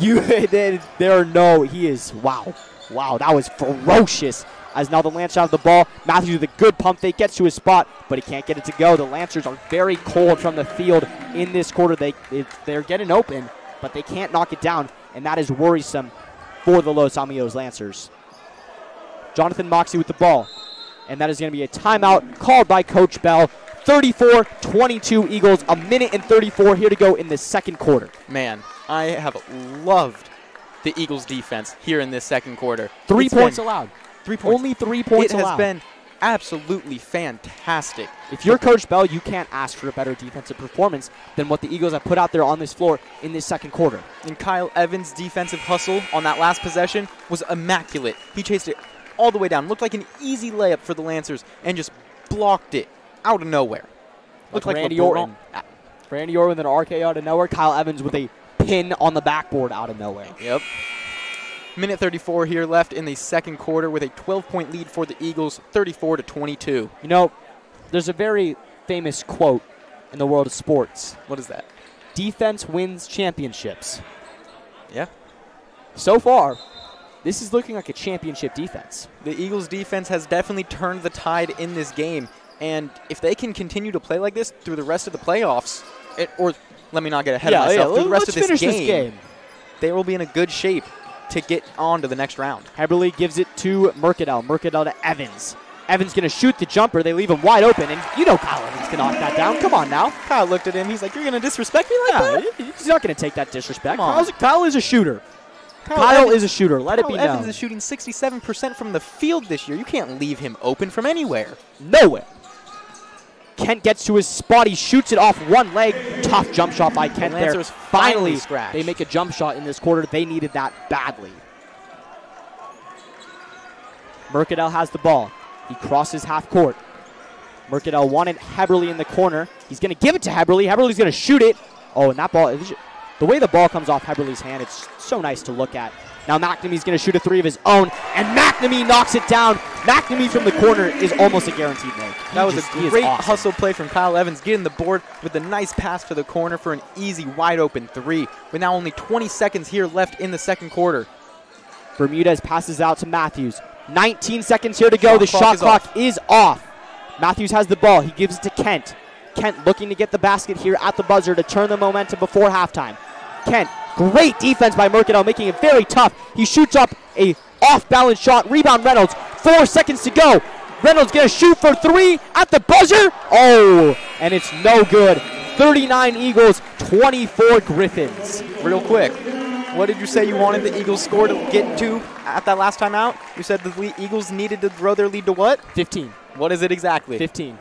He is. Wow. Wow, that was ferocious. As now the Lancers have the ball. Matthews with a good pump fake gets to his spot, but he can't get it to go. The Lancers are very cold from the field in this quarter. They're getting open, but they can't knock it down, and that is worrisome for the Los Alamitos Lancers. Jonathan Moxie with the ball, and that is going to be a timeout called by Coach Bell. 34-22 Eagles, a minute and 34 here to go in the second quarter. Man, I have loved the Eagles defense here in this second quarter. 3 points allowed. 3 points. Only 3 points allowed. It has allowed. been absolutely fantastic. If you're Coach Bell, you can't ask for a better defensive performance than what the Eagles have put out there on this floor in this second quarter. And Kyle Evans' defensive hustle on that last possession was immaculate. He chased it all the way down. Looked like an easy layup for the Lancers and just blocked it out of nowhere. Looked like Randy Orton. Randy Orton with an RK out of nowhere. Kyle Evans with a pin on the backboard out of nowhere. Yep. Minute 34 here left in the second quarter with a 12-point lead for the Eagles, 34-22. You know, there's a very famous quote in the world of sports. What is that? Defense wins championships. Yeah. So far, this is looking like a championship defense. The Eagles' defense has definitely turned the tide in this game. And if they can continue to play like this through the rest of the playoffs, or let me not get ahead of myself, through the rest of this game, they will be in a good shape to get on to the next round. Heberly gives it to Mercadal. Mercadal to Evans. Evans going to shoot the jumper. They leave him wide open, and you know Kyle Evans can knock that down. Come on now. Kyle looked at him. He's like, you're going to disrespect me like that? He's not going to take that disrespect. Come on. Kyle is a shooter. Kyle is a shooter. Let it be known. Evans is shooting 67% from the field this year. You can't leave him open from anywhere. Nowhere. Kent gets to his spot. He shoots it off one leg. Tough jump shot by Kent there. Finally, they make a jump shot in this quarter. They needed that badly. Mercadal has the ball. He crosses half court. Mercadal wanted Heberly in the corner. He's going to give it to Heberly. Heberly's going to shoot it. Oh, and that ball, the way the ball comes off Heberly's hand, it's so nice to look at. Now McNamee's going to shoot a three of his own, and McNamee knocks it down. McNamee from the corner is almost a guaranteed make. That was a great hustle play from Kyle Evans, getting the board with a nice pass to the corner for an easy, wide-open three. With now only 20 seconds here left in the second quarter. Bermudez passes out to Matthews. 19 seconds here to go. The shot clock is off. Matthews has the ball. He gives it to Kent. Kent looking to get the basket here at the buzzer to turn the momentum before halftime. Kent, great defense by Mercadal, making it very tough. He shoots up a off-balance shot. Rebound Reynolds. 4 seconds to go. Reynolds going to shoot for three at the buzzer. Oh, and it's no good. 39 Eagles, 24 Griffins. Real quick, what did you say you wanted the Eagles score to get to at that last time out? You said the Eagles needed to grow their lead to what? 15. What is it exactly? 15.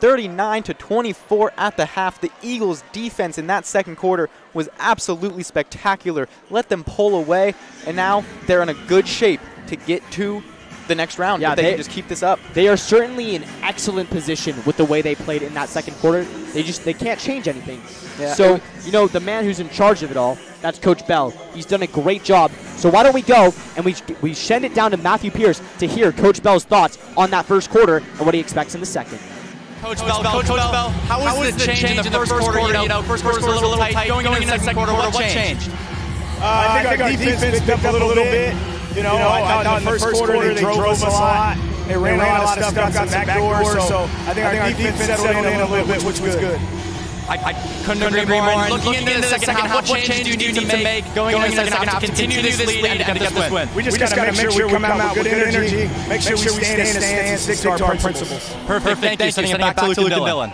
39-24 at the half. The Eagles' defense in that second quarter was absolutely spectacular. Let them pull away, and now they're in a good shape to get to the next round. Yeah, if they can just keep this up. They are certainly in excellent position with the way they played in that second quarter. They can't change anything. Yeah. So, you know, the man who's in charge of it all, that's Coach Bell. He's done a great job. So why don't we go and we send it down to Matthew Pierce to hear Coach Bell's thoughts on that first quarter and what he expects in the second. Coach Bell, how was the change in the first quarter? You know, first quarter was a little tight. Going into the second quarter, what changed? I think our defense picked up a little bit. You know, I thought in the first quarter they drove us a lot. They ran a lot of stuff, got some back doors. So I think our defense settled in a little bit, which was good. I couldn't agree more. And looking into the second half, what change do you need to make going into the second half to continue this lead and to get this win? We just got to make sure we come out with good energy, make sure we stay in the stands and stick to our principles. Perfect. Thank you. Sending it back to Luke and Dylan.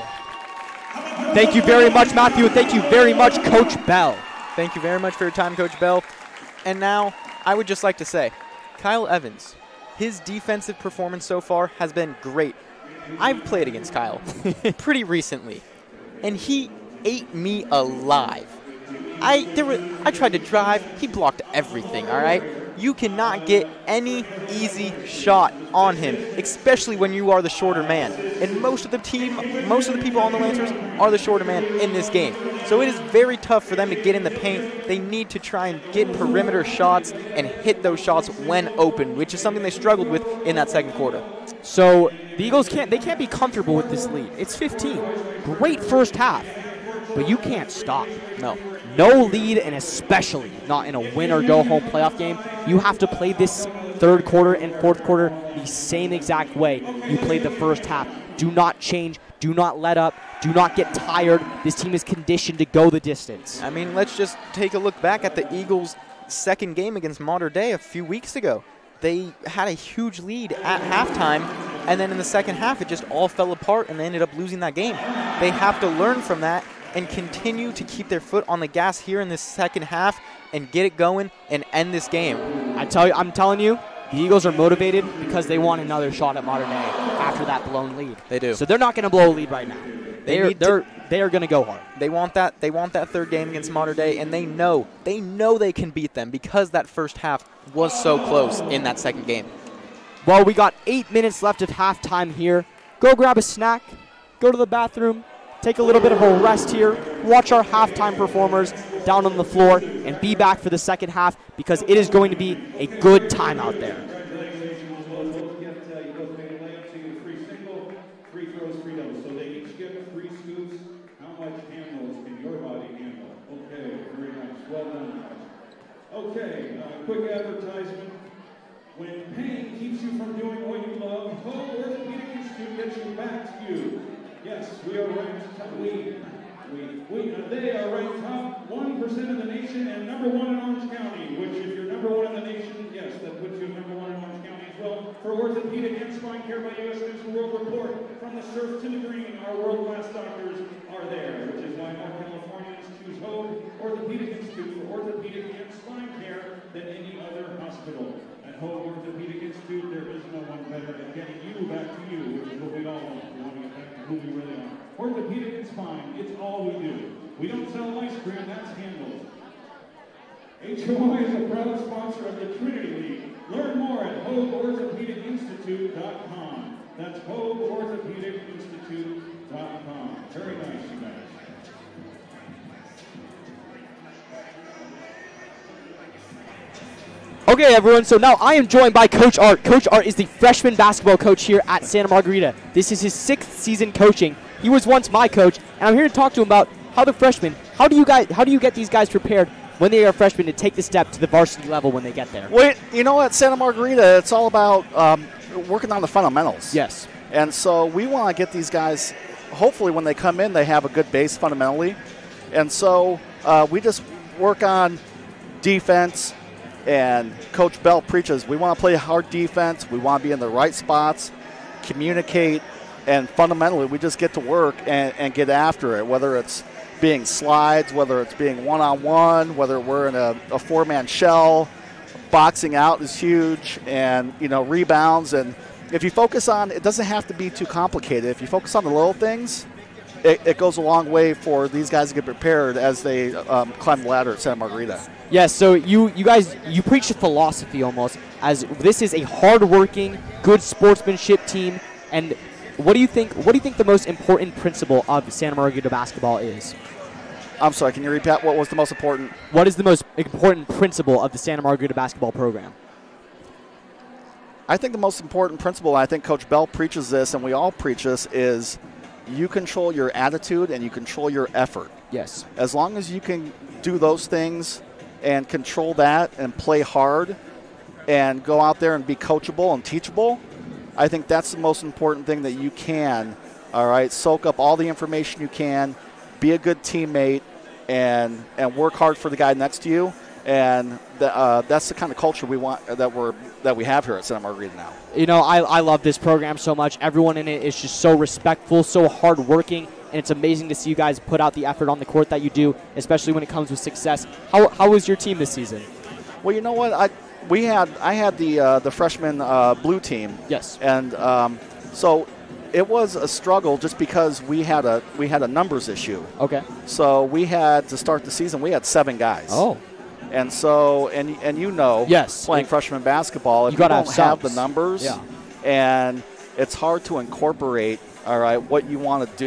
Thank you very much, Matthew, and thank you very much, Coach Bell. Thank you very much for your time, Coach Bell. And now, I would just like to say, Kyle Evans, his defensive performance so far has been great. I've played against Kyle pretty recently, and he ate me alive. I tried to drive. He blocked everything, all right? You cannot get any easy shot on him, especially when you are the shorter man. And most of the people on the Lancers are the shorter man in this game. So it is very tough for them to get in the paint. They need to try and get perimeter shots and hit those shots when open, which is something they struggled with in that second quarter. So the Eagles can't be comfortable with this lead. It's 15. Great first half, but you can't stop. No lead, and especially not in a win-or-go-home playoff game. You have to play this third quarter and fourth quarter the same exact way you played the first half. Do not change. Do not let up. Do not get tired. This team is conditioned to go the distance. I mean, let's just take a look back at the Eagles' second game against Mater Dei a few weeks ago. They had a huge lead at halftime, and then in the second half, it just all fell apart, and they ended up losing that game. They have to learn from that and continue to keep their foot on the gas here in this second half and get it going and end this game. I'm telling you, the Eagles are motivated because they want another shot at Mater Dei after that blown lead. They do. So they're not going to blow a lead right now. They are going to go hard. They want that. They want that third game against Mater Dei, and they know they can beat them because that first half was so close in that second game. Well, we got 8 minutes left of halftime here. Go grab a snack, go to the bathroom, take a little bit of a rest here, watch our halftime performers down on the floor, and be back for the second half because it is going to be a good time out there. Okay, quick advertisement. When pain keeps you from doing what you love, Hope Orthopedic Institute gets you back to you. Yes, we are ranked they are ranked top 1% of the nation and number 1 in Orange County, which if you're number 1 in the nation, yes, that puts you number 1 in Orange County as well. For orthopedic and spine care by U.S. News and World Report, from the surf to the green, our world-class doctors are there, which is why more Californians choose Hope Orthopedic Institute for orthopedic and spine care than any other hospital. At Hope Orthopedic Institute, there is no one better at getting you back to you, which is what we all want. We want to get back to who we really are. Orthopedic and spine, it's all we do. We don't sell ice cream, that's handled. HOI is a proud sponsor of the Trinity League. Learn more at HopeOrthopedicInstitute.com. That's HopeOrthopedicInstitute.com. Very nice, you guys. Okay, everyone, so now I am joined by Coach Art. Coach Art is the freshman basketball coach here at Santa Margarita. This is his 6th season coaching. He was once my coach, and I'm here to talk to him about how the freshmen, how do you get these guys prepared when they are freshmen to take the step to the varsity level when they get there? Well, you know, at Santa Margarita, it's all about working on the fundamentals. Yes. And so we want to get these guys, hopefully when they come in, they have a good base fundamentally. And so we just work on defense, and Coach Bell preaches, we want to play hard defense, we want to be in the right spots, communicate, and fundamentally we just get to work and get after it, whether it's being slides, whether it's being one-on-one, whether we're in a four-man shell. Boxing out is huge, and, you know, rebounds. And if you focus on, it doesn't have to be too complicated. If you focus on the little things, it goes a long way for these guys to get prepared as they climb the ladder at Santa Margarita. Yes, so you guys, you preach a philosophy almost, as this is a hard-working, good sportsmanship team. And what do you think the most important principle of Santa Margarita basketball is? I'm sorry, can you repeat what was the most important? What is the most important principle of the Santa Margarita basketball program? I think the most important principle, and I think Coach Bell preaches this and we all preach this, is you control your attitude and you control your effort. Yes. As long as you can do those things and control that and play hard and go out there and be coachable and teachable, I think that's the most important thing that you can, all right, soak up all the information you can, be a good teammate, and work hard for the guy next to you. And that's the kind of culture we want that we have here at Santa Margarita now. You know, I love this program so much. Everyone in it is just so respectful, so hardworking, and it's amazing to see you guys put out the effort on the court that you do, especially when it comes with success. How was your team this season? Well, you know what, I had the freshman blue team. Yes. And so it was a struggle just because we had a numbers issue. Okay. So we had to start the season. We had 7 guys. Oh. And so, and you know, yes, playing freshman basketball, if you don't have the numbers, yeah, and it's hard to incorporate, all right, what you want to do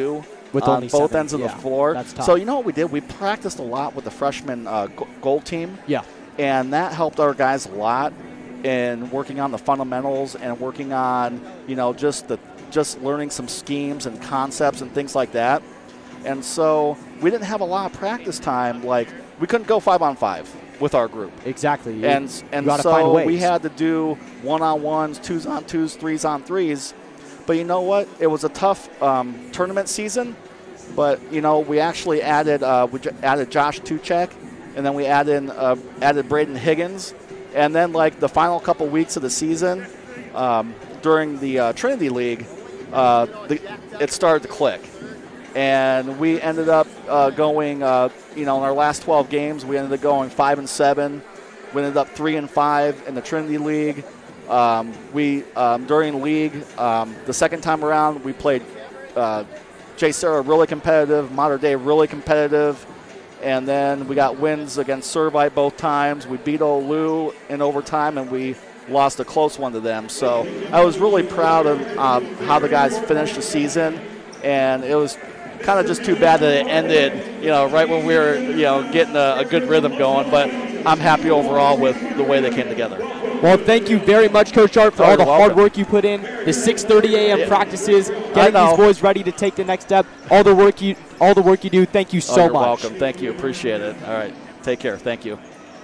With on only both 7, ends of the yeah, floor. that's tough. So you know what we did? We practiced a lot with the freshman goal team. Yeah. And that helped our guys a lot in working on the fundamentals and working on, just learning some schemes and concepts and things like that. And so we didn't have a lot of practice time. Like, we couldn't go 5-on-5 with our group. Exactly. And gotta so find ways. we had to do 1-on-1s, 2s-on-2s, 3s-on-3s. But you know what? It was a tough tournament season. But, we actually added Josh Tuchek, and then we added Braden Higgins. And then, like, the final couple weeks of the season, during the Trinity League, it started to click. And we ended up going, in our last 12 games, we ended up going 5-7. We ended up 3-5 in the Trinity League. During league, the second time around, we played J. Sarah really competitive, Mater Dei really competitive. And then we got wins against Servite both times. We beat Olu in overtime, and we lost a close one to them. So I was really proud of how the guys finished the season, and it was kind of just too bad that it ended, right when we were, getting a good rhythm going. But I'm happy overall with the way they came together. Well, thank you very much, Coach Sharp, for all the hard work you put in. The 6:30 a.m. practices, getting these boys ready to take the next step. All the work you do. Thank you so you're much. Welcome. Thank you. Appreciate it. All right. Take care. Thank you.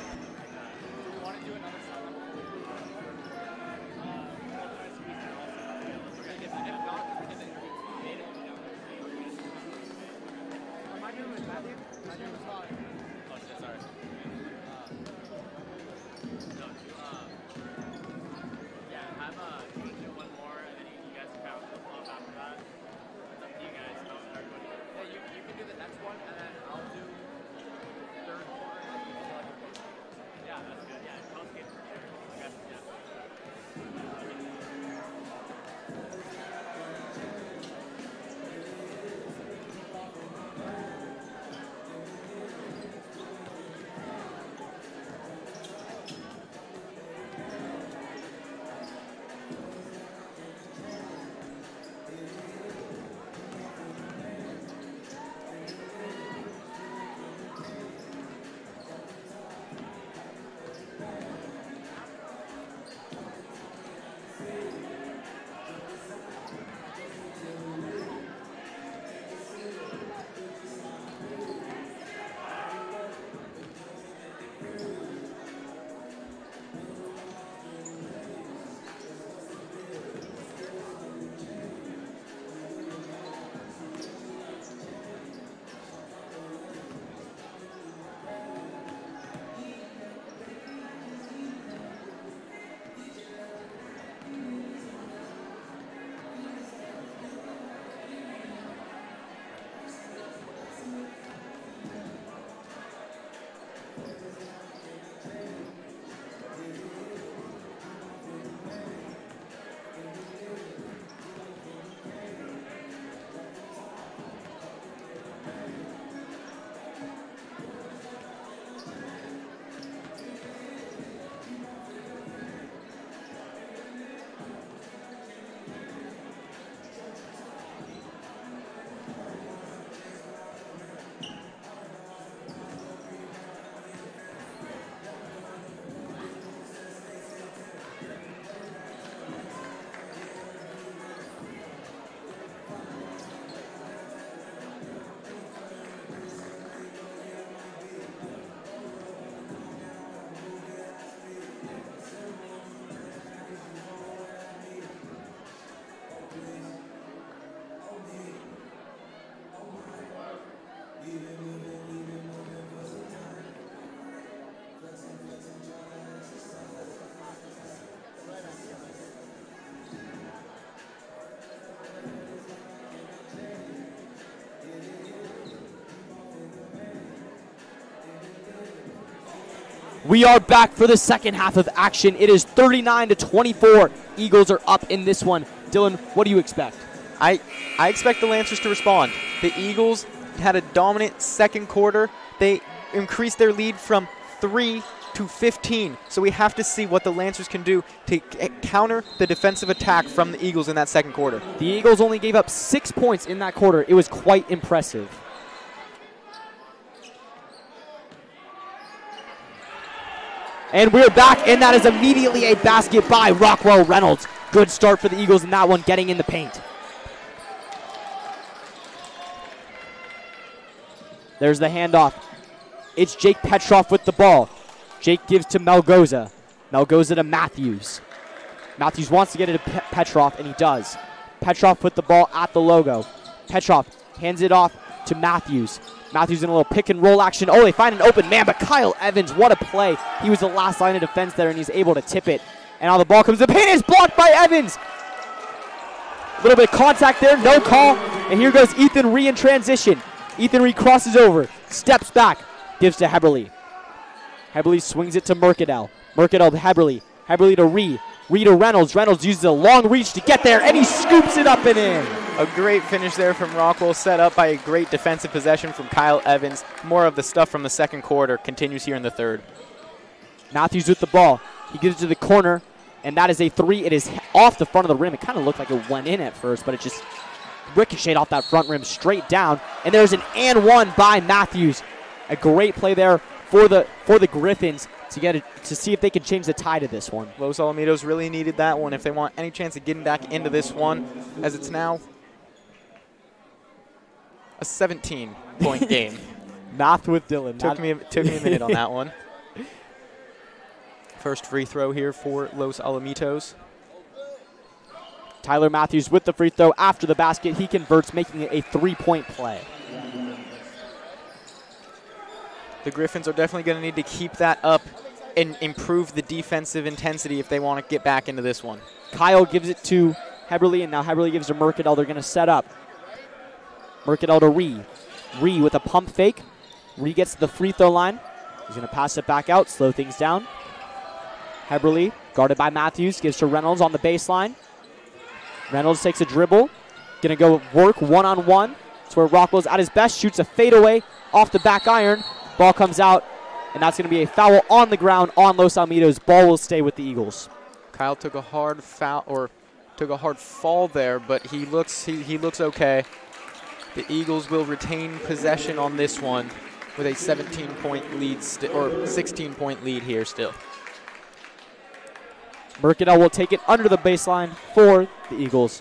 We are back for the second half of action. It is 39-24. Eagles are up in this one. Dylan, what do you expect? I expect the Lancers to respond. The Eagles had a dominant second quarter. They increased their lead from 23-15. So we have to see what the Lancers can do to counter the defensive attack from the Eagles in that second quarter. The Eagles only gave up 6 points in that quarter. It was quite impressive. And we're back, and that is immediately a basket by Rockwell Reynolds. Good start for the Eagles in that one, getting in the paint. There's the handoff. It's Jake Petroff with the ball. Jake gives to Melgoza. Melgoza to Matthews. Matthews wants to get it to Petroff, and he does. Petroff with the ball at the logo. Petroff hands it off to Matthews. Matthews in a little pick and roll action. Oh, they find an open man, but Kyle Evans, what a play. He was the last line of defense there, and he's able to tip it. And now the ball comes to the paint. It's blocked by Evans. A little bit of contact there, no call. And here goes Ethan Ree in transition. Ethan Ree crosses over, steps back, gives to Heberly. Heberly swings it to Mercadal. Mercadal to Heberly. Heberly to Ree. Ree to Reynolds. Reynolds uses a long reach to get there, and he scoops it up and in. A great finish there from Rockwell, set up by a great defensive possession from Kyle Evans. More of the stuff from the second quarter continues here in the third. Matthews with the ball. He gives it to the corner, and that is a three. It is off the front of the rim. It kind of looked like it went in at first, but it just ricocheted off that front rim straight down. And there's an and one by Matthews. A great play there for the Griffins to get it, to see if they can change the tide of this one. Los Alamitos really needed that one if they want any chance of getting back into this one, as it's now a 17-point game. Math with Dylan. Took me a minute on that one. First free throw here for Los Alamitos. Tyler Matthews with the free throw after the basket. He converts, making it a 3-point play. The Griffins are definitely going to need to keep that up and improve the defensive intensity if they want to get back into this one. Kyle gives it to Heberly, and now Heberly gives to Mercadal. They're going to set up. Mercadal to Ree. Ree with a pump fake. Ree gets to the free throw line. He's going to pass it back out, slow things down. Heberly, guarded by Matthews, gives to Reynolds on the baseline. Reynolds takes a dribble. Going to go work one-on-one. It's where Rockwell's at his best. Shoots a fadeaway off the back iron. Ball comes out, and that's going to be a foul on the ground on Los Alamitos. Ball will stay with the Eagles. Kyle took a hard foul, or took a hard fall there, but he looks okay. The Eagles will retain possession on this one with a 17-point lead, or 16-point lead here still. Mercadal will take it under the baseline for the Eagles.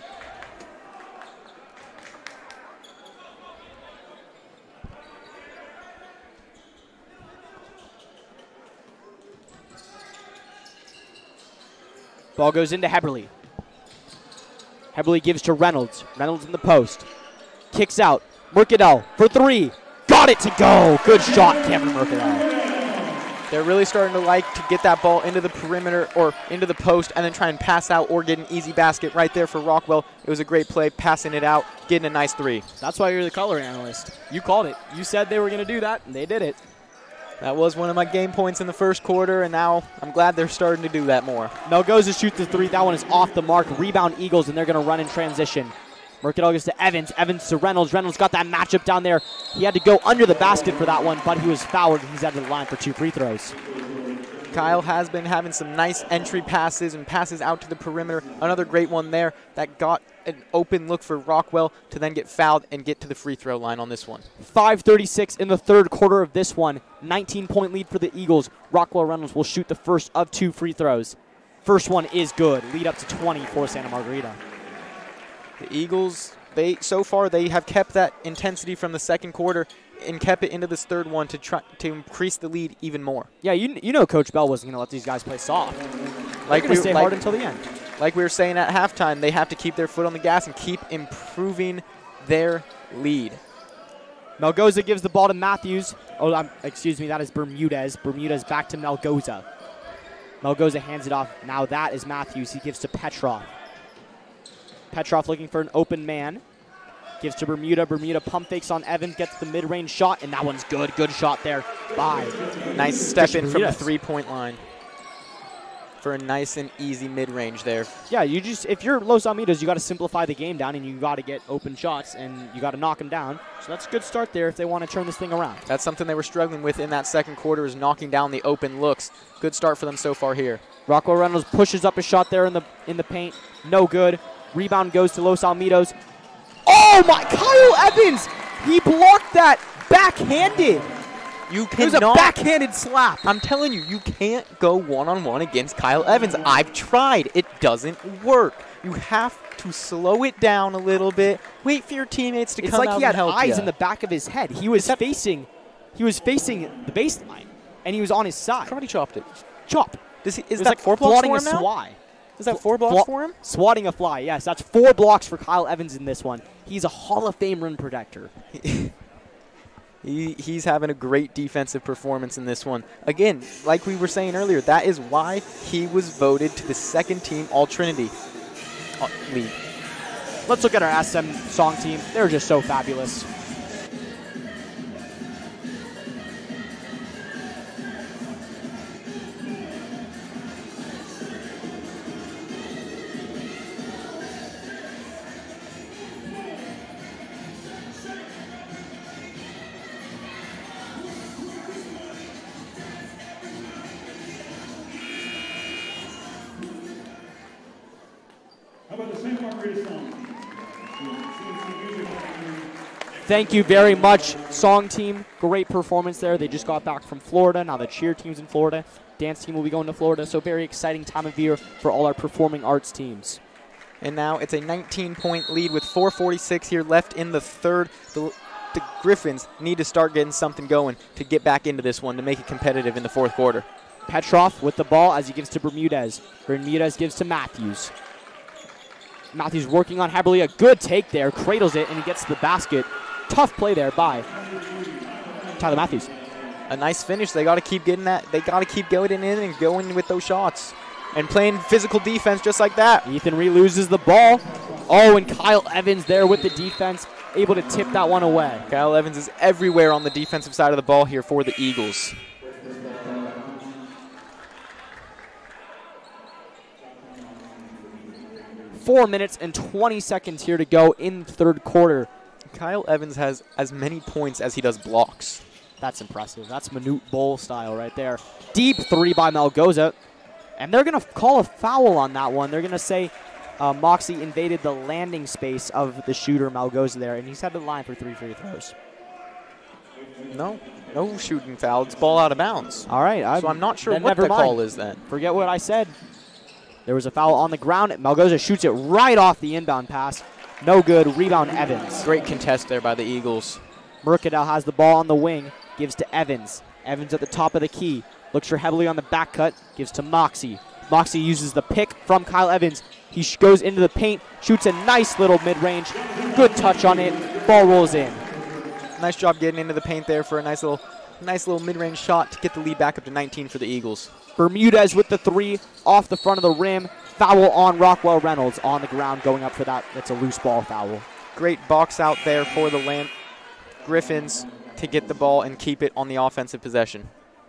Ball goes into Heberly. Heberly gives to Reynolds. Reynolds in the post. Kicks out. Mercadal for three. Got it to go. Good shot, Cameron Mercadal. They're really starting to like to get that ball into the perimeter or into the post and then try and pass out or get an easy basket right there for Rockwell. It was a great play, passing it out, getting a nice three. That's why you're the color analyst. You called it. You said they were going to do that, and they did it. That was one of my game points in the first quarter, and now I'm glad they're starting to do that more. Melgoza shoots the three. That one is off the mark. Rebound Eagles, and they're going to run in transition. Mercadal goes to Evans. Evans to Reynolds. Reynolds got that matchup down there. He had to go under the basket for that one, but he was fouled. He's out of the line for 2 free throws. Kyle has been having some nice entry passes and passes out to the perimeter. Another great one there that got an open look for Rockwell to then get fouled and get to the free throw line on this one. 5:36 in the third quarter of this one. 19-point lead for the Eagles. Rockwell Reynolds will shoot the first of 2 free throws. First one is good. Lead up to 20 for Santa Margarita. The Eagles, so far they have kept that intensity from the second quarter and kept it into this third one to try to increase the lead even more. Yeah, you know Coach Bell wasn't going to let these guys play soft. They're going to stay hard until the end. Like we were saying at halftime, they have to keep their foot on the gas and keep improving their lead. Melgoza gives the ball to Matthews. Oh, excuse me, that is Bermudez. Bermudez back to Melgoza. Melgoza hands it off. Now that is Matthews. He gives to Petroff. Petroff looking for an open man. Gives to Bermuda. Bermuda pump fakes on Evans, gets the mid-range shot, and that one's good. Good shot there by nice step in from the 3-point line. for a nice and easy mid-range there. Yeah, if you're Los Alamitos, you got to simplify the game down, and you got to get open shots, and you got to knock them down. So that's a good start there if they want to turn this thing around. That's something they were struggling with in that second quarter, is knocking down the open looks. Good start for them so far here. Rockwell Reynolds pushes up a shot there in the paint. No good. Rebound goes to Los Alamitos. Oh my! Kyle Evans! He blocked that backhanded. You It was a cannot. backhanded slap. I'm telling you, you can't go one-on-one against Kyle Evans. I've tried. It doesn't work. You have to slow it down a little bit. Wait for your teammates to It's come like out he had and help eyes ya. in the back of his head. He was facing the baseline, and he was on his side. Karate chopped it. Chop. Is It was that like 4 blocks swatting for a him now? swat. Is that 4 blocks for him? Swatting a fly, yes. That's 4 blocks for Kyle Evans in this one. He's a Hall of Fame rim protector. He's having a great defensive performance in this one. Again, like we were saying earlier, that is why he was voted to the second-team All-Trinity league. Let's look at our SM song team. They're just so fabulous. How about the Santa Margarita Song Team? CNC Music Factory. Thank you very much, song team. Great performance there. They just got back from Florida. Now the cheer team's in Florida. Dance team will be going to Florida. So very exciting time of year for all our performing arts teams. And now it's a 19-point lead with 4:46 here left in the third. The Griffins need to start getting something going to get back into this one to make it competitive in the fourth quarter. Petrov with the ball as he gives to Bermudez. Bermudez gives to Matthews. Matthews working on Haberly. A good take there. Cradles it, and he gets to the basket. Tough play there by Tyler Matthews. A nice finish. They got to keep getting that. They got to keep going in and going with those shots and playing physical defense just like that. Ethan Reed loses the ball. Oh, and Kyle Evans there with the defense, able to tip that one away. Kyle Evans is everywhere on the defensive side of the ball here for the Eagles. Four minutes and 20 seconds here to go in the third quarter. Kyle Evans has as many points as he does blocks. That's impressive. That's Manute Bowl style right there. Deep three by Malgoza. And they're going to call a foul on that one. They're going to say Moxie invaded the landing space of the shooter Malgoza there, and he's had the line for 3 free throws. No shooting foul. It's ball out of bounds. All right. So I'm not sure then what never the mind. call is then. Forget what I said. There was a foul on the ground. Malgoza shoots it right off the inbound pass. No good. Rebound Evans. Great contest there by the Eagles. Mercadal has the ball on the wing. Gives to Evans. Evans at the top of the key. Looks for heavily on the back cut. Gives to Moxie. Moxie uses the pick from Kyle Evans. He goes into the paint. Shoots a nice little mid-range. Good touch on it. Ball rolls in. Nice job getting into the paint there for a nice little mid-range shot to get the lead back up to 19 for the Eagles. Bermudez with the three off the front of the rim. Foul on Rockwell Reynolds on the ground going up for that. That's a loose ball foul. Great box out there for the Griffins to get the ball and keep it on the offensive possession.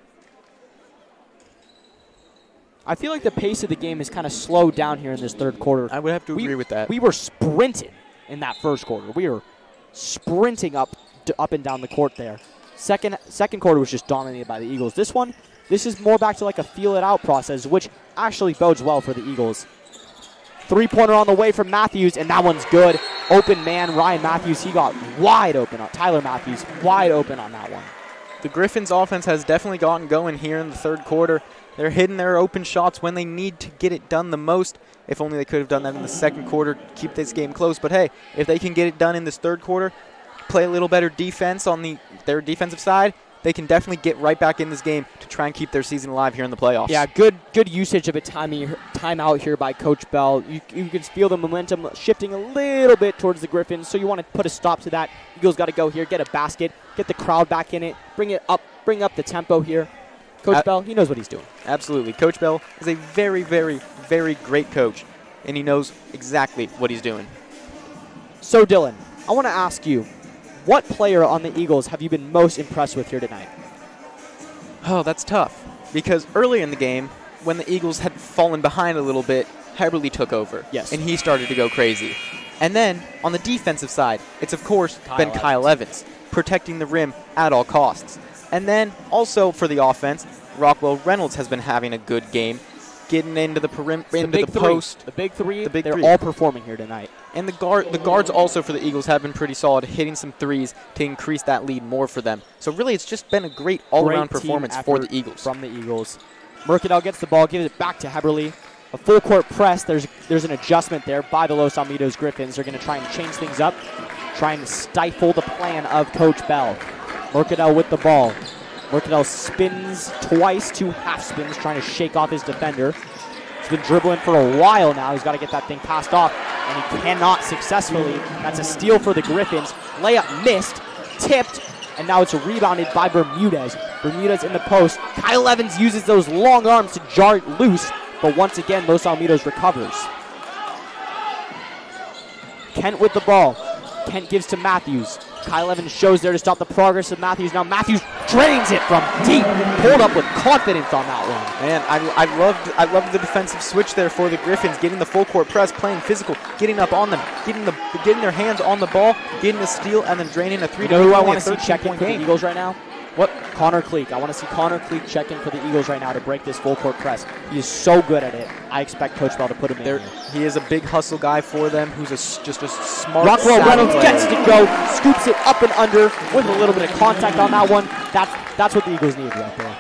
I feel like the pace of the game is kind of slowed down here in this third quarter. I would have to agree with that. We were sprinting in that first quarter. We were sprinting up and down the court there. Second quarter was just dominated by the Eagles. This is more back to like a feel-it-out process, which actually bodes well for the Eagles. Three-pointer on the way from Matthews, and that one's good. Open man, Ryan Matthews, he got wide open. Tyler Matthews, wide open on that one. The Griffins' offense has definitely gotten going here in the third quarter. They're hitting their open shots when they need to get it done the most. If only they could have done that in the second quarter to keep this game close. But, hey, if they can get it done in this third quarter, play a little better defense on their defensive side, they can definitely get right back in this game to try and keep their season alive here in the playoffs. Yeah, good usage of a timeout here by Coach Bell. You can feel the momentum shifting a little bit towards the Griffins, so you want to put a stop to that. Eagles got to go here, get a basket, get the crowd back in it, bring up the tempo here. Coach Bell, he knows what he's doing. Absolutely. Coach Bell is a very, very, very great coach, and he knows exactly what he's doing. So, Dylan, I want to ask you, what player on the Eagles have you been most impressed with here tonight? Oh, that's tough. Because early in the game, when the Eagles had fallen behind a little bit, Heberly took over. Yes. And he started to go crazy. And then on the defensive side, it's of course been Kyle Evans, protecting the rim at all costs. And then also for the offense, Rockwell Reynolds has been having a good game, getting into the perimeter, into the post. The big three, big they're three. all performing here tonight. And the guards also for the Eagles have been pretty solid, hitting some threes to increase that lead more for them. So really, it's just been a great all-around Great team performance for the effort Eagles. From the Eagles. Mercadal gets the ball, gives it back to Heberly. A full court press. There's an adjustment there by the Los Alamitos Griffins. They're going to try and change things up, try and stifle the plan of Coach Bell. Mercadal with the ball. Mercadal spins twice, 2 half spins, trying to shake off his defender. He's been dribbling for a while now. He's got to get that thing passed off, and he cannot successfully. That's a steal for the Griffins. Layup missed, tipped, and now it's rebounded by Bermudez. Bermudez in the post. Kyle Evans uses those long arms to jar it loose, but once again, Los Alamitos recovers. Kent with the ball. Kent gives to Matthews. Kyle Evans shows there to stop the progress of Matthews. Now Matthews drains it from deep. Pulled up with confidence on that one. Man, I loved the defensive switch there for the Griffins, getting the full court press, playing physical, getting up on them, getting their hands on the ball, getting the steal, and then draining a 3. You know who I want to see check in for the game. Eagles right now? What? Connor Cleek. I want to see Connor Cleek check in for the Eagles right now to break this full court press. He is so good at it. I expect Coach Bell to put him in there. He is a big hustle guy for them, who's just a smart, Rockwell savvy Reynolds player. gets it to go, scoops it up and under with a little bit of contact on that one. That's what the Eagles need right there.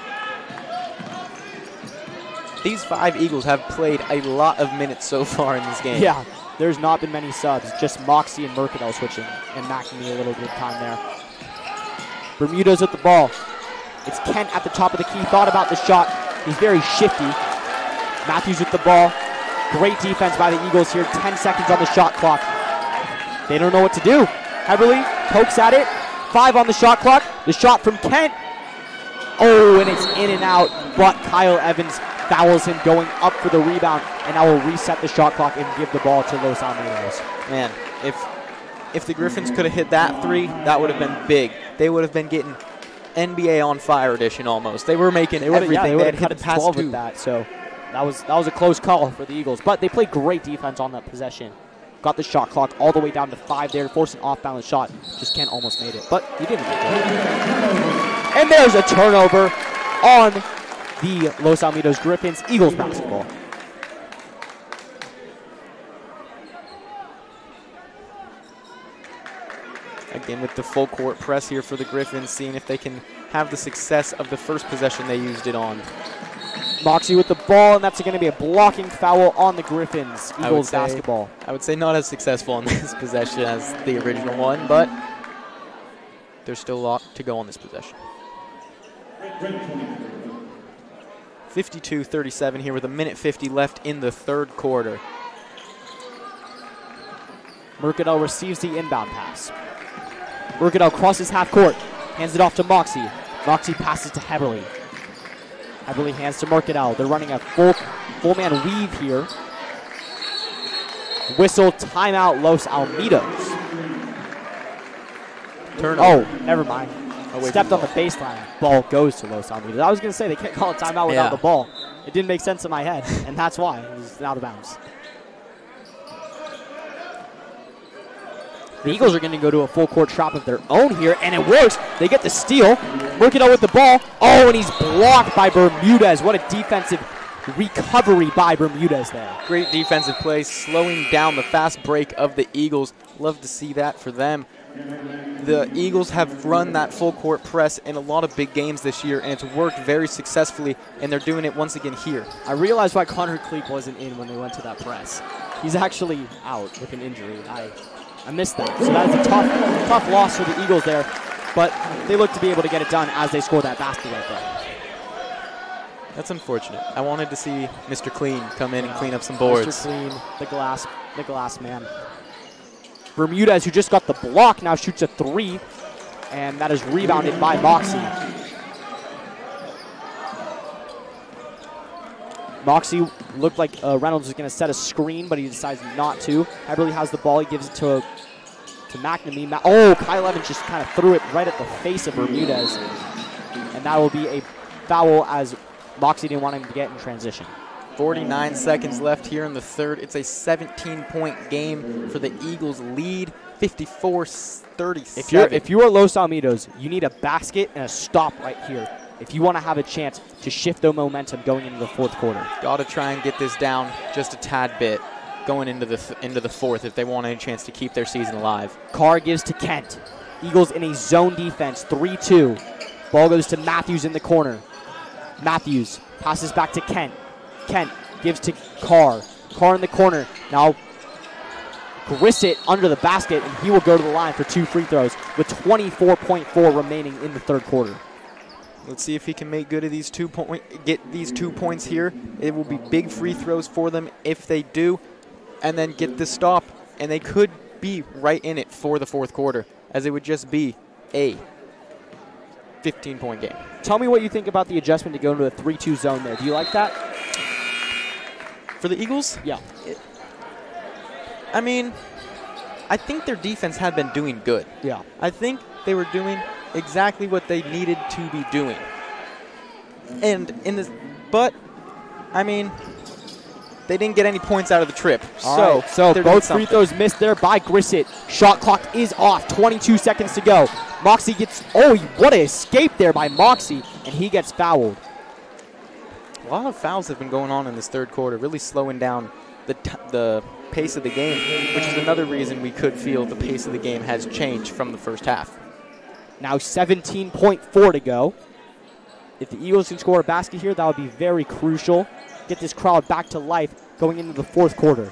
These 5 Eagles have played a lot of minutes so far in this game. Yeah, there's not been many subs. Just Moxie and Mercadal switching and McNamee a little bit of time there. Bermudez with the ball. It's Kent at the top of the key. Thought about the shot. He's very shifty. Matthews with the ball. Great defense by the Eagles here. 10 seconds on the shot clock. They don't know what to do. Heberly pokes at it. 5 on the shot clock. The shot from Kent. Oh, and it's in and out. But Kyle Evans fouls him going up for the rebound. And I will reset the shot clock and give the ball to Los Alamitos. Man, if the Griffins could have hit that 3, that would have been big. They would have been getting NBA on fire edition almost. They were making everything. Yeah, they would have have hit cut the it past 12 2. with that. So that was a close call for the Eagles. But they played great defense on that possession. Got the shot clock all the way down to 5 there. Forced an off-balance shot. Just Kent almost made it. But he didn't make it. And there's a turnover on the Los Alamitos Griffins. Eagles basketball. Again with the full court press here for the Griffins, seeing if they can have the success of the first possession they used it on. Moxie with the ball, and that's going to be a blocking foul on the Griffins. Eagles basketball. I would say not as successful on this possession as the original one, but there's still a lot to go on this possession. 52-37 here with 1:50 left in the third quarter. Mercadal receives the inbound pass. Mercadal crosses half court, hands it off to Moxie. Moxie passes to Heberly. Heberly hands to Mercadal. They're running a full man weave here. Whistle, timeout, Los Alamitos. Turnover. Oh, never mind. Stepped on the baseline. Ball goes to Los Alamitos. I was going to say they can't call a timeout without the ball. It didn't make sense in my head, and that's why. It was out of bounds. The Eagles are going to go to a full court trap of their own here, and it works. They get the steal. Mercadal with the ball. Oh, and he's blocked by Bermudez. What a defensive recovery by Bermudez there. Great defensive play, slowing down the fast break of the Eagles. Love to see that for them. The Eagles have run that full court press in a lot of big games this year, and it's worked very successfully, and they're doing it once again here. I realized why Connor Cleek wasn't in when they went to that press. He's actually out with an injury. I missed that. So that is a tough loss for the Eagles there, but they look to be able to get it done as they score that basket right there. That's unfortunate. I wanted to see Mr. Clean come in and clean up some boards. Mr. Clean, the glass man. Bermudez, who just got the block, now shoots a 3, and that is rebounded by Moxie. Moxie looked like Reynolds was going to set a screen, but he decides not to. Heberly has the ball. He gives it to McNamee. Kyle Evans just kind of threw it right at the face of Bermudez. And that will be a foul as Moxie didn't want him to get in transition. 49 seconds left here in the third. It's a 17-point game for the Eagles lead, 54-37. If you are Los Alamitos, you need a basket and a stop right here if you want to have a chance to shift the momentum going into the fourth quarter. Got to try and get this down just a tad bit going into the fourth if they want any chance to keep their season alive. Carr gives to Kent. Eagles in a zone defense, 3-2. Ball goes to Matthews in the corner. Matthews passes back to Kent. Kent gives to Carr. Carr in the corner. Now Grissett under the basket, and he will go to the line for 2 free throws with 24.4 remaining in the third quarter. Let's see if he can make good of these get these 2 points here. It will be big free throws for them if they do, and then get the stop, and they could be right in it for the fourth quarter, as it would just be a 15-point game. Tell me what you think about the adjustment to go into a 3-2 zone there. Do you like that? For the Eagles? Yeah. I mean, I think their defense had been doing good. Yeah. I think they were doing exactly what they needed to be doing. And but I mean, they didn't get any points out of the trip. So both free throws missed there by Grissett. Shot clock is off. 22 seconds to go. Moxie gets, what an escape there by Moxie, and he gets fouled. A lot of fouls have been going on in this third quarter, really slowing down the pace of the game, which is another reason we could feel the pace of the game has changed from the first half. Now 17.4 to go. If the Eagles can score a basket here, that would be very crucial. Get this crowd back to life going into the fourth quarter.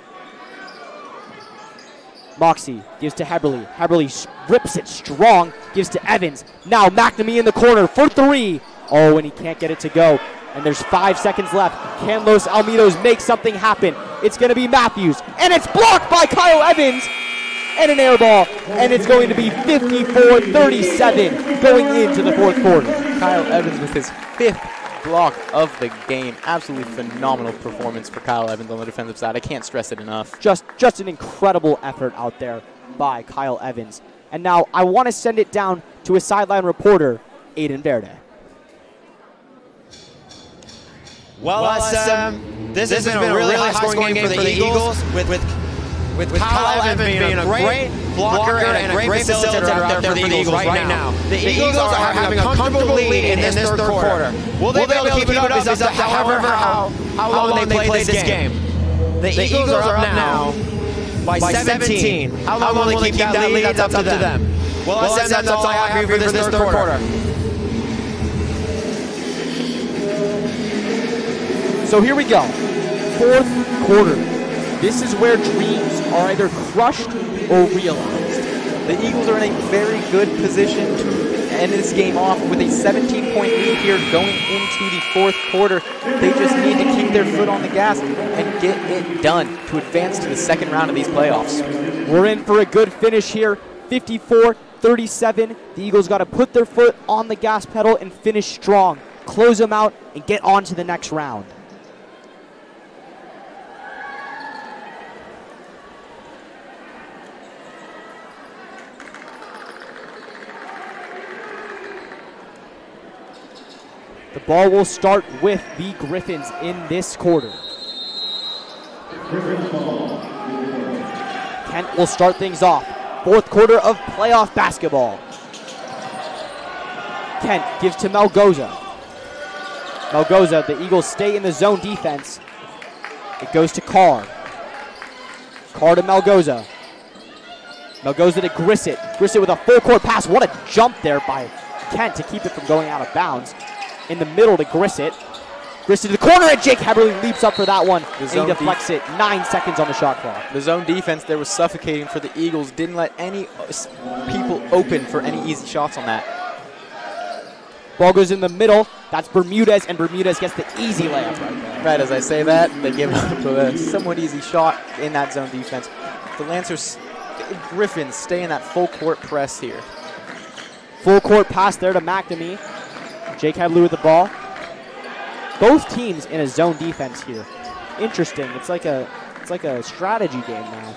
Moxie gives to Heberly. Heberly rips it strong, gives to Evans. Now McNamee in the corner for 3. And he can't get it to go. And there's 5 seconds left. Can Los Alamitos make something happen? It's going to be Matthews. And it's blocked by Kyle Evans. And an air ball. And it's going to be 54-37 going into the fourth quarter. Kyle Evans with his 5th block of the game. Absolutely phenomenal performance for Kyle Evans on the defensive side. I can't stress it enough. Just an incredible effort out there by Kyle Evans. And now I want to send it down to a sideline reporter, Aiden Verde. Well, this has been a really high-scoring game for the Eagles, with Kyle Evans being a great blocker and a great facilitator out there for the Eagles right now. The Eagles are having a comfortable lead in this third quarter. Will they be able to keep it up? Is up to how long they play this game. The Eagles are up now by 17. How long will they keep that lead? That's up to them. Well, that's all I have for this third quarter. So here we go. Fourth quarter. This is where dreams are either crushed or realized. The Eagles are in a very good position to end this game off with a 17-point lead here going into the fourth quarter. They just need to keep their foot on the gas and get it done to advance to the second round of these playoffs. We're in for a good finish here. 54-37. The Eagles got to put their foot on the gas pedal and finish strong. Close them out and get on to the next round. The ball will start with the Griffins in this quarter. Kent will start things off. Fourth quarter of playoff basketball. Kent gives to Malgoza. Malgoza, the Eagles stay in the zone defense. It goes to Carr. Carr to Malgoza. Malgoza to Grissett. Grissett with a full court pass. What a jump there by Kent to keep it from going out of bounds. In the middle to Grissett. Grissett to the corner, and Jake Heberly leaps up for that one. And he deflects it. 9 seconds on the shot clock. The zone defense there was suffocating for the Eagles. Didn't let any people open for any easy shots on that. Ball goes in the middle. That's Bermudez, and Bermudez gets the easy layup right there. Right as I say that, they give up a somewhat easy shot in that zone defense. The Lancers, Griffins, stay in that full court press here. Full court pass there to McNamee. Jake Heberly with the ball. Both teams in a zone defense here. Interesting. It's like a strategy game now.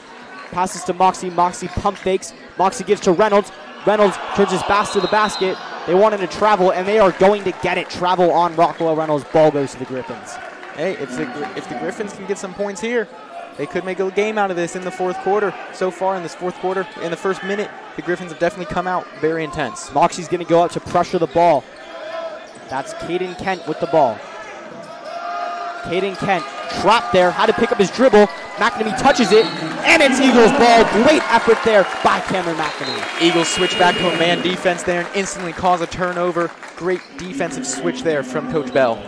Passes to Moxie. Moxie pump fakes. Moxie gives to Reynolds. Reynolds turns his pass to the basket. They wanted to travel, and they are going to get it. Travel on Rockwell Reynolds. Ball goes to the Griffins. Hey, if the Griffins can get some points here, they could make a game out of this in the fourth quarter. So far in this fourth quarter, in the first minute, the Griffins have definitely come out very intense. Moxie's going to go up to pressure the ball. That's Caden Kent with the ball. Caden Kent trapped there, had to pick up his dribble. McNamee touches it, and it's Eagles ball. Great effort there by Cameron McNamee. Eagles switch back to a man defense there and instantly cause a turnover. Great defensive switch there from Coach Bell.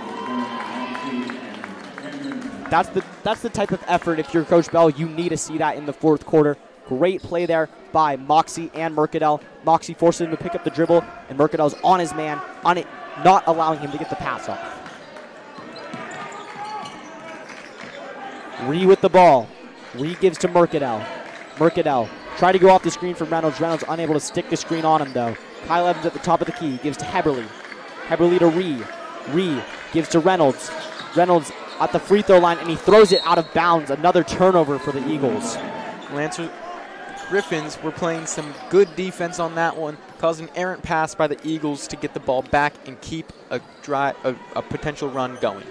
That's the type of effort, if you're Coach Bell, you need to see that in the fourth quarter. Great play there by Moxie and Mercadal. Moxie forces him to pick up the dribble, and Mercadal's on his man, on it, not allowing him to get the pass off. Ree with the ball. Ree gives to Mercadal. Mercadal tried to go off the screen from Reynolds. Reynolds unable to stick the screen on him, though. Kyle Evans at the top of the key. Gives to Heberly. Heberly to Ree. Ree gives to Reynolds. Reynolds at the free throw line, and he throws it out of bounds. Another turnover for the Eagles. Lancer Griffins were playing some good defense on that one, caused an errant pass by the Eagles to get the ball back and keep a potential run going.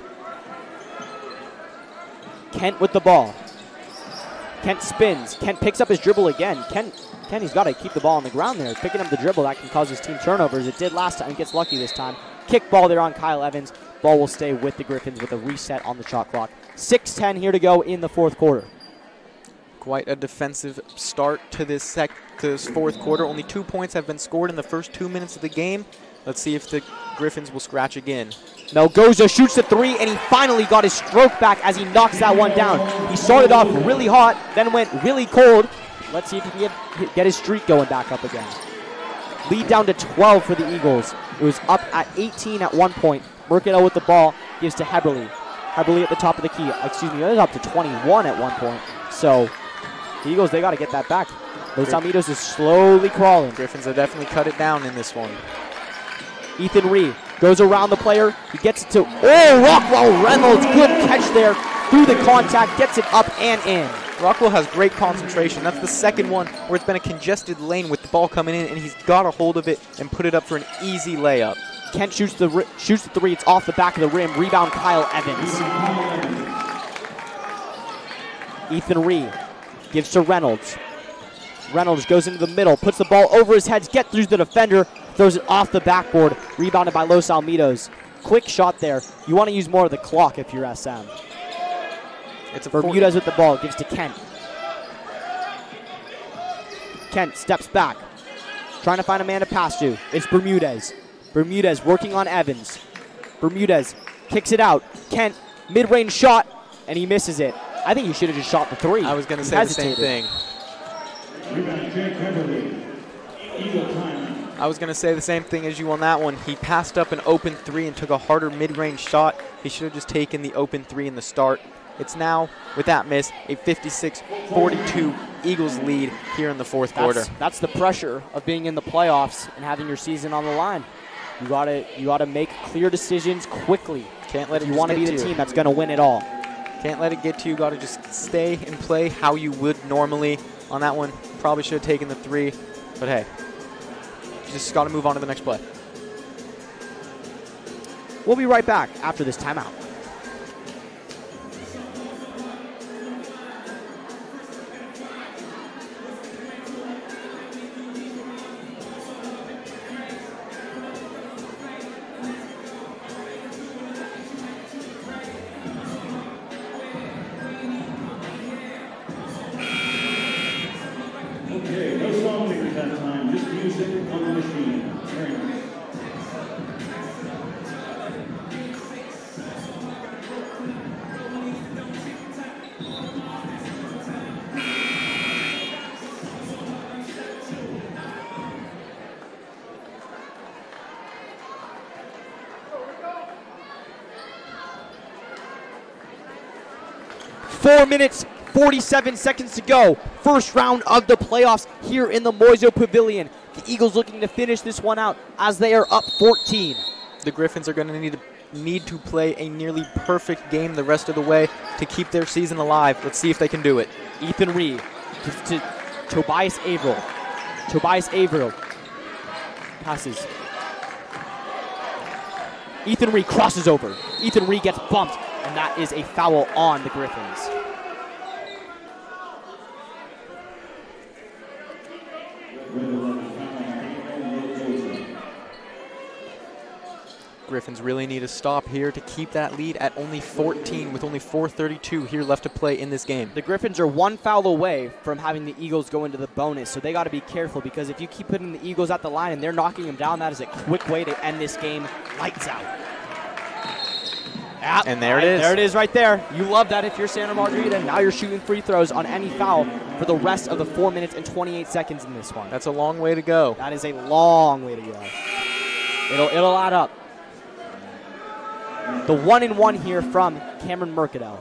Kent with the ball. Kent spins. Kent picks up his dribble again. Kent, he's got to keep the ball on the ground there. Picking up the dribble, that can cause his team turnovers. It did last time. He gets lucky this time. Kick ball there on Kyle Evans. Ball will stay with the Griffins with a reset on the shot clock. 6:10 here to go in the fourth quarter. Quite a defensive start to this fourth quarter. Only 2 points have been scored in the first 2 minutes of the game. Let's see if the Griffins will scratch again. Melgoza shoots the three, and he finally got his stroke back as he knocks that one down. He started off really hot, then went really cold. Let's see if he can get his streak going back up again. Lead down to 12 for the Eagles. It was up at 18 at one point. Mercadal with the ball gives to Heberly. Heberly at the top of the key. Excuse me, it was up to 21 at one point. So the Eagles, they got to get that back. Los Alamitos is slowly crawling. Griffins have definitely cut it down in this one. Ethan Ree goes around the player. He gets it to, Rockwell Reynolds. Good catch there through the contact. Gets it up and in. Rockwell has great concentration. That's the second one where it's been a congested lane with the ball coming in, and he's got a hold of it and put it up for an easy layup. Kent shoots the three. It's off the back of the rim. Rebound Kyle Evans. Ethan Ree gives to Reynolds. Reynolds goes into the middle, puts the ball over his head, gets through the defender, throws it off the backboard, rebounded by Los Alamitos. Quick shot there. You want to use more of the clock if you're SM. It's Bermudez with the ball, gives to Kent. Kent steps back, trying to find a man to pass to. It's Bermudez. Bermudez working on Evans. Bermudez kicks it out. Kent, mid-range shot, and he misses it. I think he should have just shot the three. I was going to say the same thing. I was going to say the same thing as you on that one. He passed up an open three and took a harder mid-range shot. He should have just taken the open three in the start. It's now, with that miss, a 56-42 Eagles lead here in the fourth quarter. That's the pressure of being in the playoffs and having your season on the line. You gotta make clear decisions quickly. Can't let it. You want to be the team that's going to win it all. Can't let it get to you. Got to just stay and play how you would normally. On that one, probably should have taken the three, but hey, you just got to move on to the next play. We'll be right back after this timeout. Okay, no song leaders that time, just music on the machine. Very nice. Four minutes, 47 seconds to go. First round of the playoffs here in the Moiso Pavilion. The Eagles looking to finish this one out as they are up 14. The Griffins are going to need to play a nearly perfect game the rest of the way to keep their season alive. Let's see if they can do it. Ethan Ree to Tobias Averill. Tobias Averill passes Ethan Reed crosses over. Ethan Reed gets bumped, and that is a foul on the Griffins. Griffins really need a stop here to keep that lead at only 14 with only 4:32 here left to play in this game. The Griffins are one foul away from having the Eagles go into the bonus, so they got to be careful because if you keep putting the Eagles at the line and they're knocking them down, that is a quick way to end this game lights out. Yep, and there it is. There it is right there. You love that if you're Santa Margarita. Now you're shooting free throws on any foul for the rest of the 4 minutes and 28 seconds in this one. That's a long way to go. That is a long way to go. It'll add up. The 1-and-1 here from Cameron Mercadal.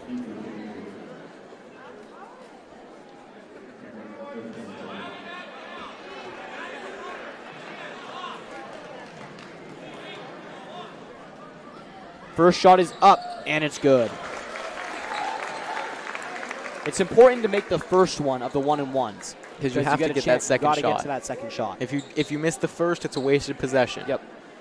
First shot is up, and it's good. It's important to make the first one of the 1-and-1s. Because you have to get that second shot. You got to get to that second shot. If you miss the first, it's a wasted possession. Yep.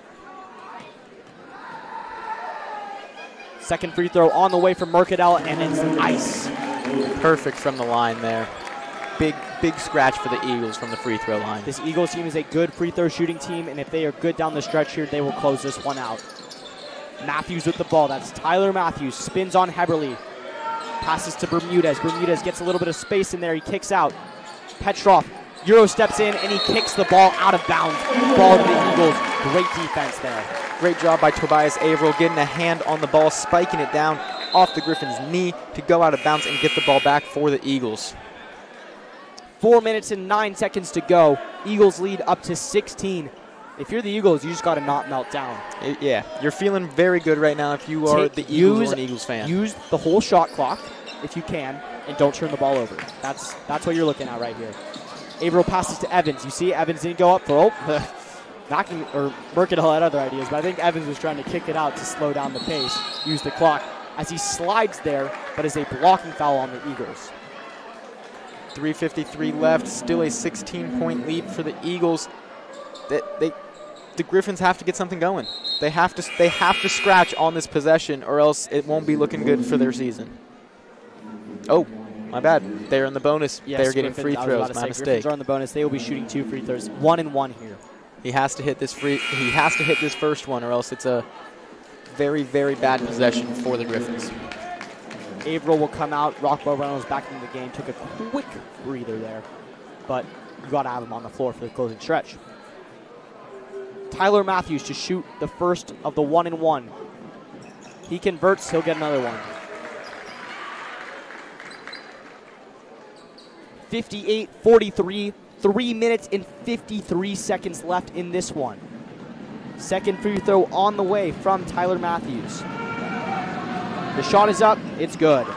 Second free throw on the way from Mercadal, and it's ice. Perfect from the line there. Big scratch for the Eagles from the free throw line. This Eagles team is a good free throw shooting team, and if they are good down the stretch here, they will close this one out. Matthews with the ball. That's Tyler Matthews. Spins on Heberly. Passes to Bermudez. Bermudez gets a little bit of space in there. He kicks out. Petrov Euro steps in, and he kicks the ball out of bounds. Ball to the Eagles. Great defense there. Great job by Tobias Averill getting a hand on the ball, spiking it down off the Griffins' knee to go out of bounds and get the ball back for the Eagles. 4 minutes and 9 seconds to go. Eagles lead up to 16. If you're the Eagles, you just got to not melt down. Yeah, you're feeling very good right now if you are the Eagles or an Eagles fan. Use the whole shot clock if you can, and don't turn the ball over. That's what you're looking at right here. Averill passes to Evans. You see Evans didn't go up for Mercadal had other ideas, but I think Evans was trying to kick it out to slow down the pace, use the clock, as he slides there, but is a blocking foul on the Eagles. 3:53 left, still a 16-point lead for the Eagles. The Griffins have to get something going. They have to scratch on this possession, or else it won't be looking good for their season. Oh, my bad. They're in the bonus. Yes, they're getting Griffins, free throws. My mistake. Griffins are on the bonus. They will be shooting 2 free throws. 1-and-1 here. He has to hit this first one, or else it's a very, very bad possession for the Griffins. Averill will come out. Rockwell Reynolds back into the game. Took a quick breather there, but you got to have him on the floor for the closing stretch. Tyler Matthews to shoot the first of the 1-and-1. He converts, he'll get another one. 58-43, 3 minutes and 53 seconds left in this one. Second free throw on the way from Tyler Matthews. The shot is up, it's good.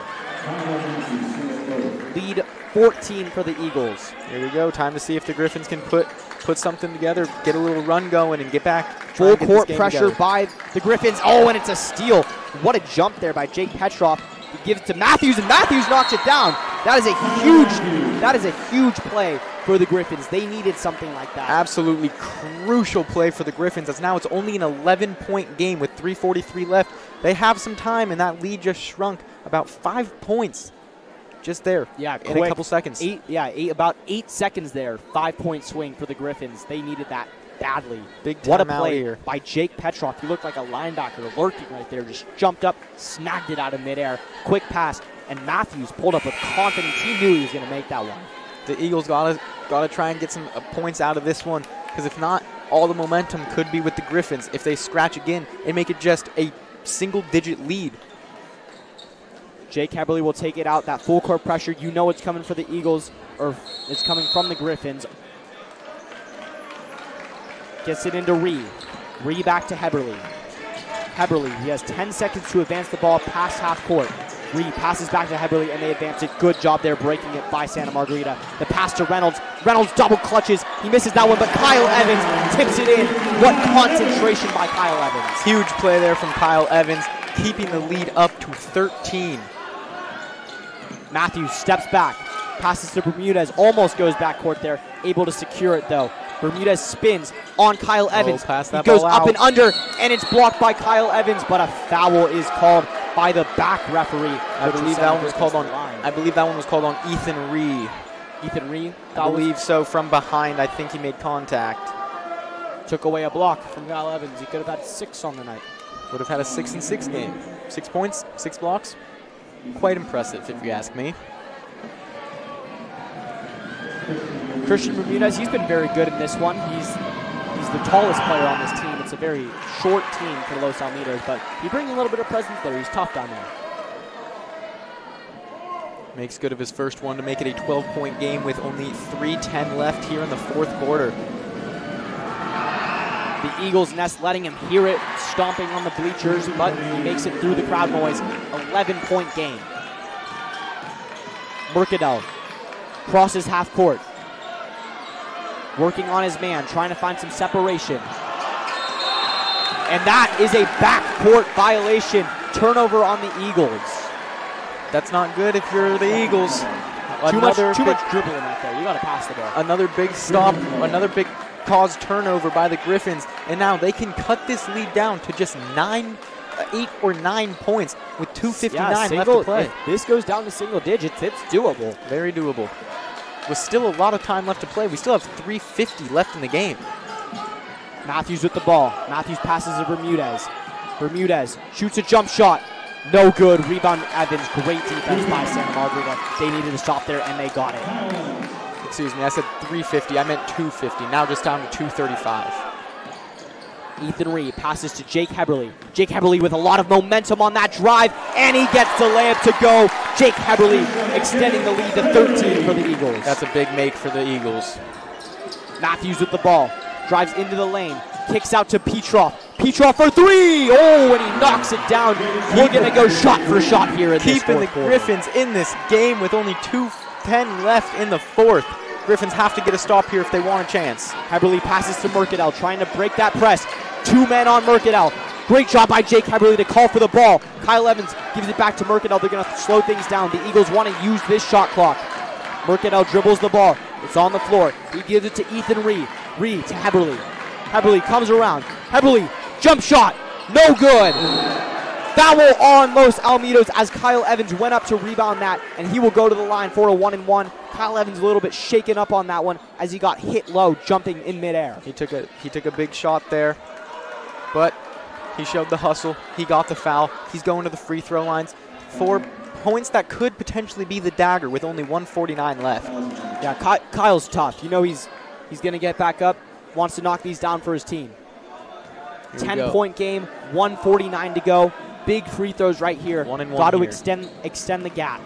Lead 14 for the Eagles. Here we go, time to see if the Griffins can put something together, get a little run going, and get back. Full court pressure by the Griffins. Oh, and it's a steal. What a jump there by Jake Petrov. He gives it to Matthews, and Matthews knocks it down. That is a huge play for the Griffins. They needed something like that. Absolutely crucial play for the Griffins, as now it's only an 11-point game with 3:43 left. They have some time, and that lead just shrunk about 5 points. Just there, in a couple seconds. About 8 seconds there. 5-point swing for the Griffins. They needed that badly. Big what a time play out here by Jake Petrov. He looked like a linebacker lurking right there. Just jumped up, snagged it out of midair. Quick pass, and Matthews pulled up with confidence. He knew he was going to make that one. The Eagles gotta try and get some points out of this one, because if not, all the momentum could be with the Griffins if they scratch again and make it just a single-digit lead. Jake Heberly will take it out. That full court pressure, you know it's coming for the Eagles, or it's coming from the Griffins. Gets it into Ree. Ree back to Heberly. Heberly, he has 10 seconds to advance the ball past half court. Ree passes back to Heberly, and they advance it. Good job there breaking it by Santa Margarita. The pass to Reynolds. Reynolds double clutches. He misses that one, but Kyle Evans tips it in. What concentration by Kyle Evans. Huge play there from Kyle Evans, keeping the lead up to 13. Matthews steps back, passes to Bermudez, almost goes backcourt there, able to secure it though. Bermudez spins on Kyle Evans. Pass that he goes ball up out. and under, and it's blocked by Kyle Evans, but a foul is called by the back referee. I believe that one was called on. I believe that one was called on Ethan Ree. Ethan Ree, I believe so. From behind, I think he made contact. took away a block from Kyle Evans. He could have had 6 on the night. Would have had a 6-6 game. 6 points, 6 blocks. Quite impressive, if you ask me. Christian Bermudez, he's been very good in this one. He's the tallest player on this team. It's a very short team for Los Alamitos, but he brings a little bit of presence there. He's tough down there. Makes good of his first one to make it a 12-point game with only 3:10 left here in the fourth quarter. The Eagles nest letting him hear it, stomping on the bleachers, but he makes it through the crowd noise. 11-point game. Mercadal crosses half court. Working on his man, trying to find some separation. And that is a backcourt violation. Turnover on the Eagles. That's not good if you're the Eagles. Too much dribbling right there. You got to pass the ball. Another big stop, another big cause turnover by the Griffins, and now they can cut this lead down to just 8 or 9 points with 2:59 left to play. If this goes down to single digits, it's doable. Very doable. With still a lot of time left to play, we still have 3:50 left in the game. Matthews with the ball. Matthews passes to Bermudez. Bermudez shoots a jump shot. No good. Rebound Evans. Great defense by Santa Margarita. They needed to stop there, and they got it. Excuse me, I said 3:50. I meant 2:50. Now just down to 2:35. Ethan Ree passes to Jake Heberly. Jake Heberly with a lot of momentum on that drive, and he gets the layup to go. Jake Heberly extending the lead to 13 for the Eagles. That's a big make for the Eagles. Matthews with the ball. Drives into the lane. Kicks out to Petroff. Petroff for 3! Oh, and he knocks it down. We're going to go shot for shot here in this Keeping fourth the quarter. Griffins in this game with only 2:10 left in the fourth. Griffins have to get a stop here if they want a chance. Heberly passes to Mercadal, trying to break that press. 2 men on Mercadal. Great job by Jake Heberly to call for the ball. Kyle Evans gives it back to Mercadal. They're going to slow things down. The Eagles want to use this shot clock. Mercadal dribbles the ball. It's on the floor. He gives it to Ethan Ree. Ree to Heberly. Heberly comes around. Heberly, jump shot. No good. Foul on Los Alamitos as Kyle Evans went up to rebound that, and he will go to the line for a 1-and-1. Kyle Evans a little bit shaken up on that one as he got hit low, jumping in midair. He took a big shot there, but he showed the hustle. He got the foul. He's going to the free throw lines for points that could potentially be the dagger with only 1:49 left. Yeah, Kyle's tough. You know he's going to get back up, wants to knock these down for his team. 10-point game, 1:49 to go. Big free throws right here. 1-and-1 Got to here. extend the gap.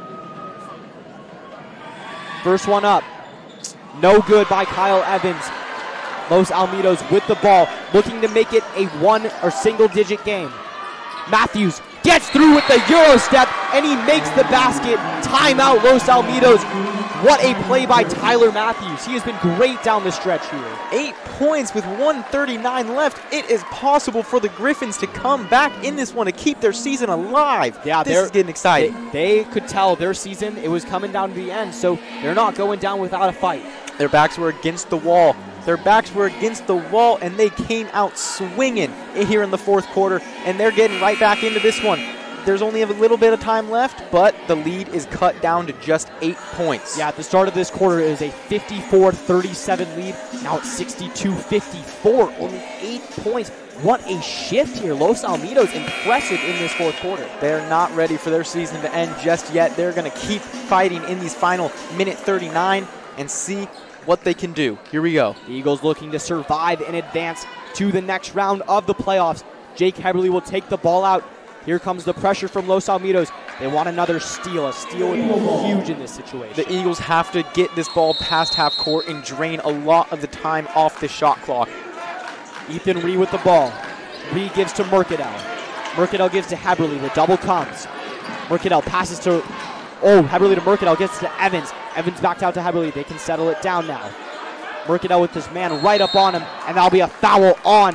First one up. No good by Kyle Evans. Los Alamitos with the ball, looking to make it a single-digit game. Matthews gets through with the Euro step, and he makes the basket. Timeout, Los Alamitos. What a play by Tyler Matthews. He has been great down the stretch here. 8 points with 1:39 left. It is possible for the Griffins to come back in this one to keep their season alive. Yeah, this is getting exciting. They could tell their season, it was coming down to the end, so they're not going down without a fight. Their backs were against the wall. Their backs were against the wall, and they came out swinging here in the fourth quarter, and they're getting right back into this one. There's only a little bit of time left, but the lead is cut down to just 8 points. Yeah, at the start of this quarter, it was a 54-37 lead. Now it's 62-54, only 8 points. What a shift here. Los Alamitos impressive in this fourth quarter. They're not ready for their season to end just yet. They're going to keep fighting in these final minute 39 and see what they can do. Here we go. The Eagles looking to survive and advance to the next round of the playoffs. Jake Heberly will take the ball out. Here comes the pressure from Los Alamitos. They want another steal. A steal would be huge in this situation. The Eagles have to get this ball past half court and drain a lot of the time off the shot clock. Ethan Ree with the ball. Ree gives to Mercadal. Mercadal gives to Heberly. The double comes. Mercadal passes to... Heberly to Mercadal, gets to Evans. Evans backed out to Heberly. They can settle it down now. Mercadal with this man right up on him, and that'll be a foul on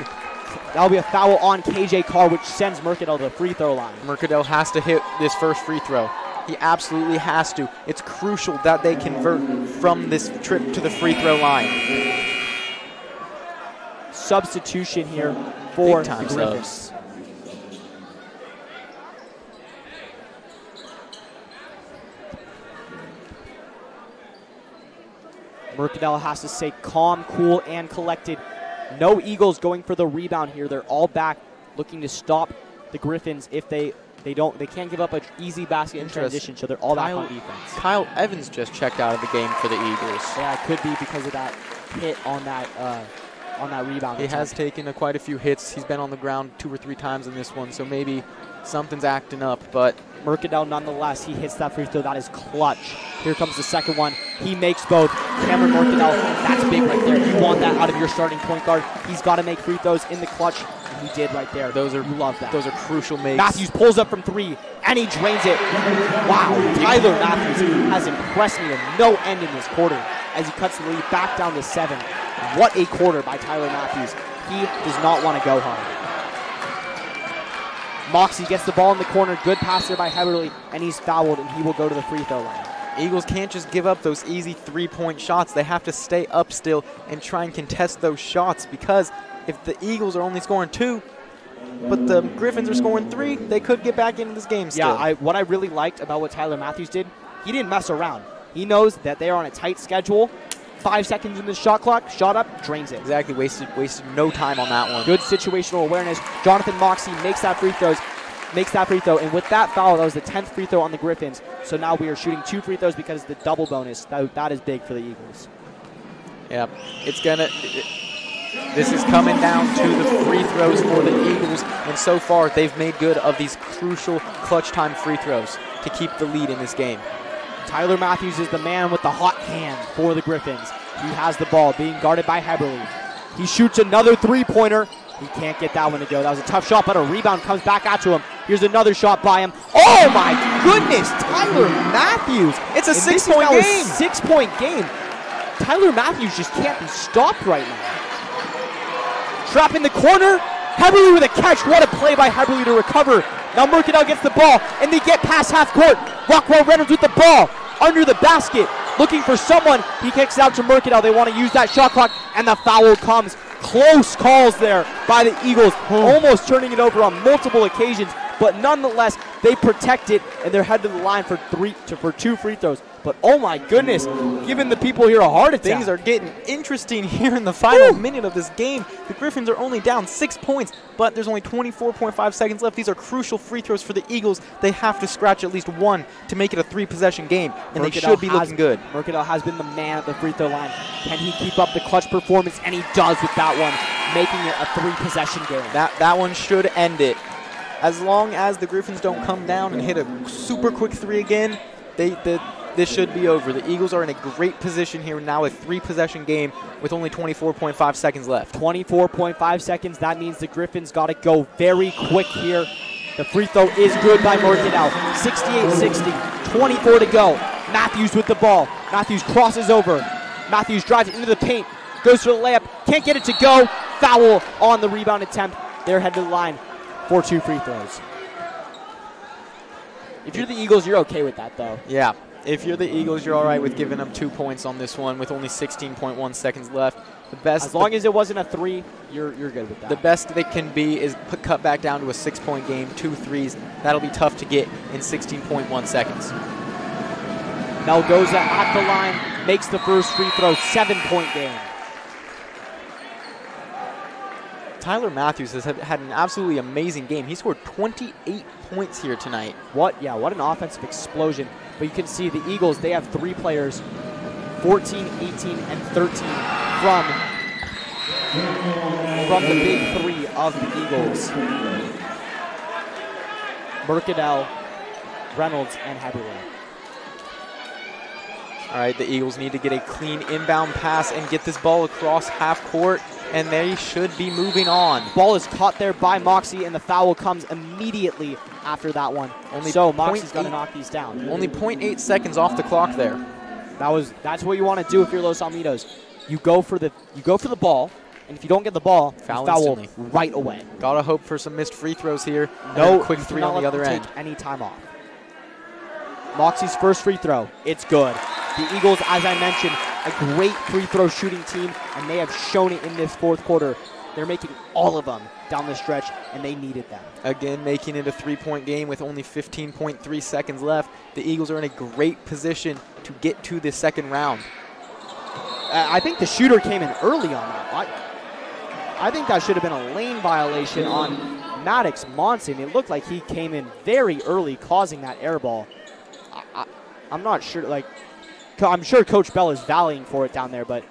KJ Carr, which sends Mercadal to the free throw line. Mercadal has to hit this first free throw. He absolutely has to. It's crucial that they convert from this trip to the free throw line. substitution here for Big time the Griffins. Mercadal has to stay calm, cool, and collected. No Eagles going for the rebound here. They're all back looking to stop the Griffins if they can't give up an easy basket in transition, so they're all back on defense. Kyle Evans just checked out of the game for the Eagles. Yeah, it could be because of that hit on that rebound. He has taken quite a few hits. He's been on the ground 2 or 3 times in this one, so maybe something's acting up, but Mercadal, nonetheless, he hits that free throw. That is clutch. Here comes the second one. He makes both. Cameron Mercadal, that's big right there. You want that out of your starting point guard. He's got to make free throws in the clutch, and he did right there. You love that. Those are crucial makes. Matthews pulls up from 3, and he drains it. Wow, Tyler Matthews has impressed me to no end in this quarter as he cuts the lead back down to 7. What a quarter by Tyler Matthews. He does not want to go home. Moxie gets the ball in the corner. Good pass there by Heberly, and he's fouled, and he will go to the free throw line. Eagles can't just give up those easy 3-point shots. They have to stay up still and try and contest those shots, because if the Eagles are only scoring 2, but the Griffins are scoring 3, they could get back into this game still. Yeah, what I really liked about what Tyler Matthews did, he didn't mess around. He knows that they are on a tight schedule. 5 seconds in the shot clock, shot up, drains it. Exactly, wasted no time on that one. Good situational awareness. Jonathan Moxie makes that free throw, and with that foul, that was the 10th free throw on the Griffins. So now we are shooting 2 free throws because of the double bonus. That is big for the Eagles. Yeah, this is coming down to the free throws for the Eagles, and so far they've made good of these crucial clutch time free throws to keep the lead in this game. Tyler Matthews is the man with the hot hand for the Griffins. He has the ball, being guarded by Heberly. He shoots another 3-pointer. He can't get that one to go. That was a tough shot, but a rebound comes back out to him. Here's another shot by him. Oh my goodness, Tyler Matthews. It's a 6-point game. 6-point game. Tyler Matthews just can't be stopped right now. Trap in the corner. Heberly with a catch. What a play by Heberly to recover. Now Mercadal gets the ball, and they get past half court. Rockwell Reynolds with the ball under the basket, looking for someone. He kicks out to Mercadal. They want to use that shot clock, and the foul comes. Close calls there by the Eagles, almost turning it over on multiple occasions, but nonetheless, they protect it, and they're headed to the line for 2 free throws. But oh my goodness, giving the people here a heart attack. Things are getting interesting here in the final minute of this game. The Griffins are only down 6 points, but there's only 24.5 seconds left. These are crucial free throws for the Eagles. They have to scratch at least 1 to make it a 3-possession game, and they should be looking good. Mercadal has been the man at the free throw line. Can he keep up the clutch performance? And he does with that one, making it a 3-possession game. That one should end it. As long as the Griffins don't come down and hit a super quick 3 again, this should be over. The Eagles are in a great position here now, a 3-possession game with only 24.5 seconds left. 24.5 seconds. That means the Griffins got to go very quick here. The free throw is good by Mercadal. 68-60. 24 to go. Matthews with the ball. Matthews crosses over. Matthews drives into the paint. Goes for the layup. Can't get it to go. Foul on the rebound attempt. They're headed to the line for 2 free throws. If you're the Eagles, you're okay with that, though. Yeah. If you're the Eagles, you're all right with giving up 2 points on this one with only 16.1 seconds left. As long as it wasn't a 3, you're good with that. The best they can be is cut back down to a 6-point game, 2 threes. That'll be tough to get in 16.1 seconds. Melgoza at the line, makes the first free throw, 7-point game. Tyler Matthews has had an absolutely amazing game. He scored 28 points here tonight. What an offensive explosion. But you can see the Eagles, they have 3 players, 14, 18, and 13 from the big 3 of the Eagles. Mercadal, Reynolds, and Heberly. All right, the Eagles need to get a clean inbound pass and get this ball across half court, and they should be moving on. Ball is caught there by Moxie, and the foul comes immediately after that one. So Moxie's going to knock these down. Only 0.8 seconds off the clock there. That's what you want to do if you're Los Alamitos. You go for the ball, and if you don't get the ball, foul right away. Gotta hope for some missed free throws here. No quick 3 on the other end. Take any time off. Moxie's first free throw, it's good. The Eagles, as I mentioned, a great free throw shooting team, and they have shown it in this fourth quarter. They're making all of them down the stretch, and they needed them. Again, making it a 3-point game with only 15.3 seconds left. The Eagles are in a great position to get to the second round. I think the shooter came in early on that. I think that should have been a lane violation on Maddox Monson. It looked like he came in very early, causing that air ball. I'm not sure. Like, I'm sure Coach Bell is valleying for it down there, but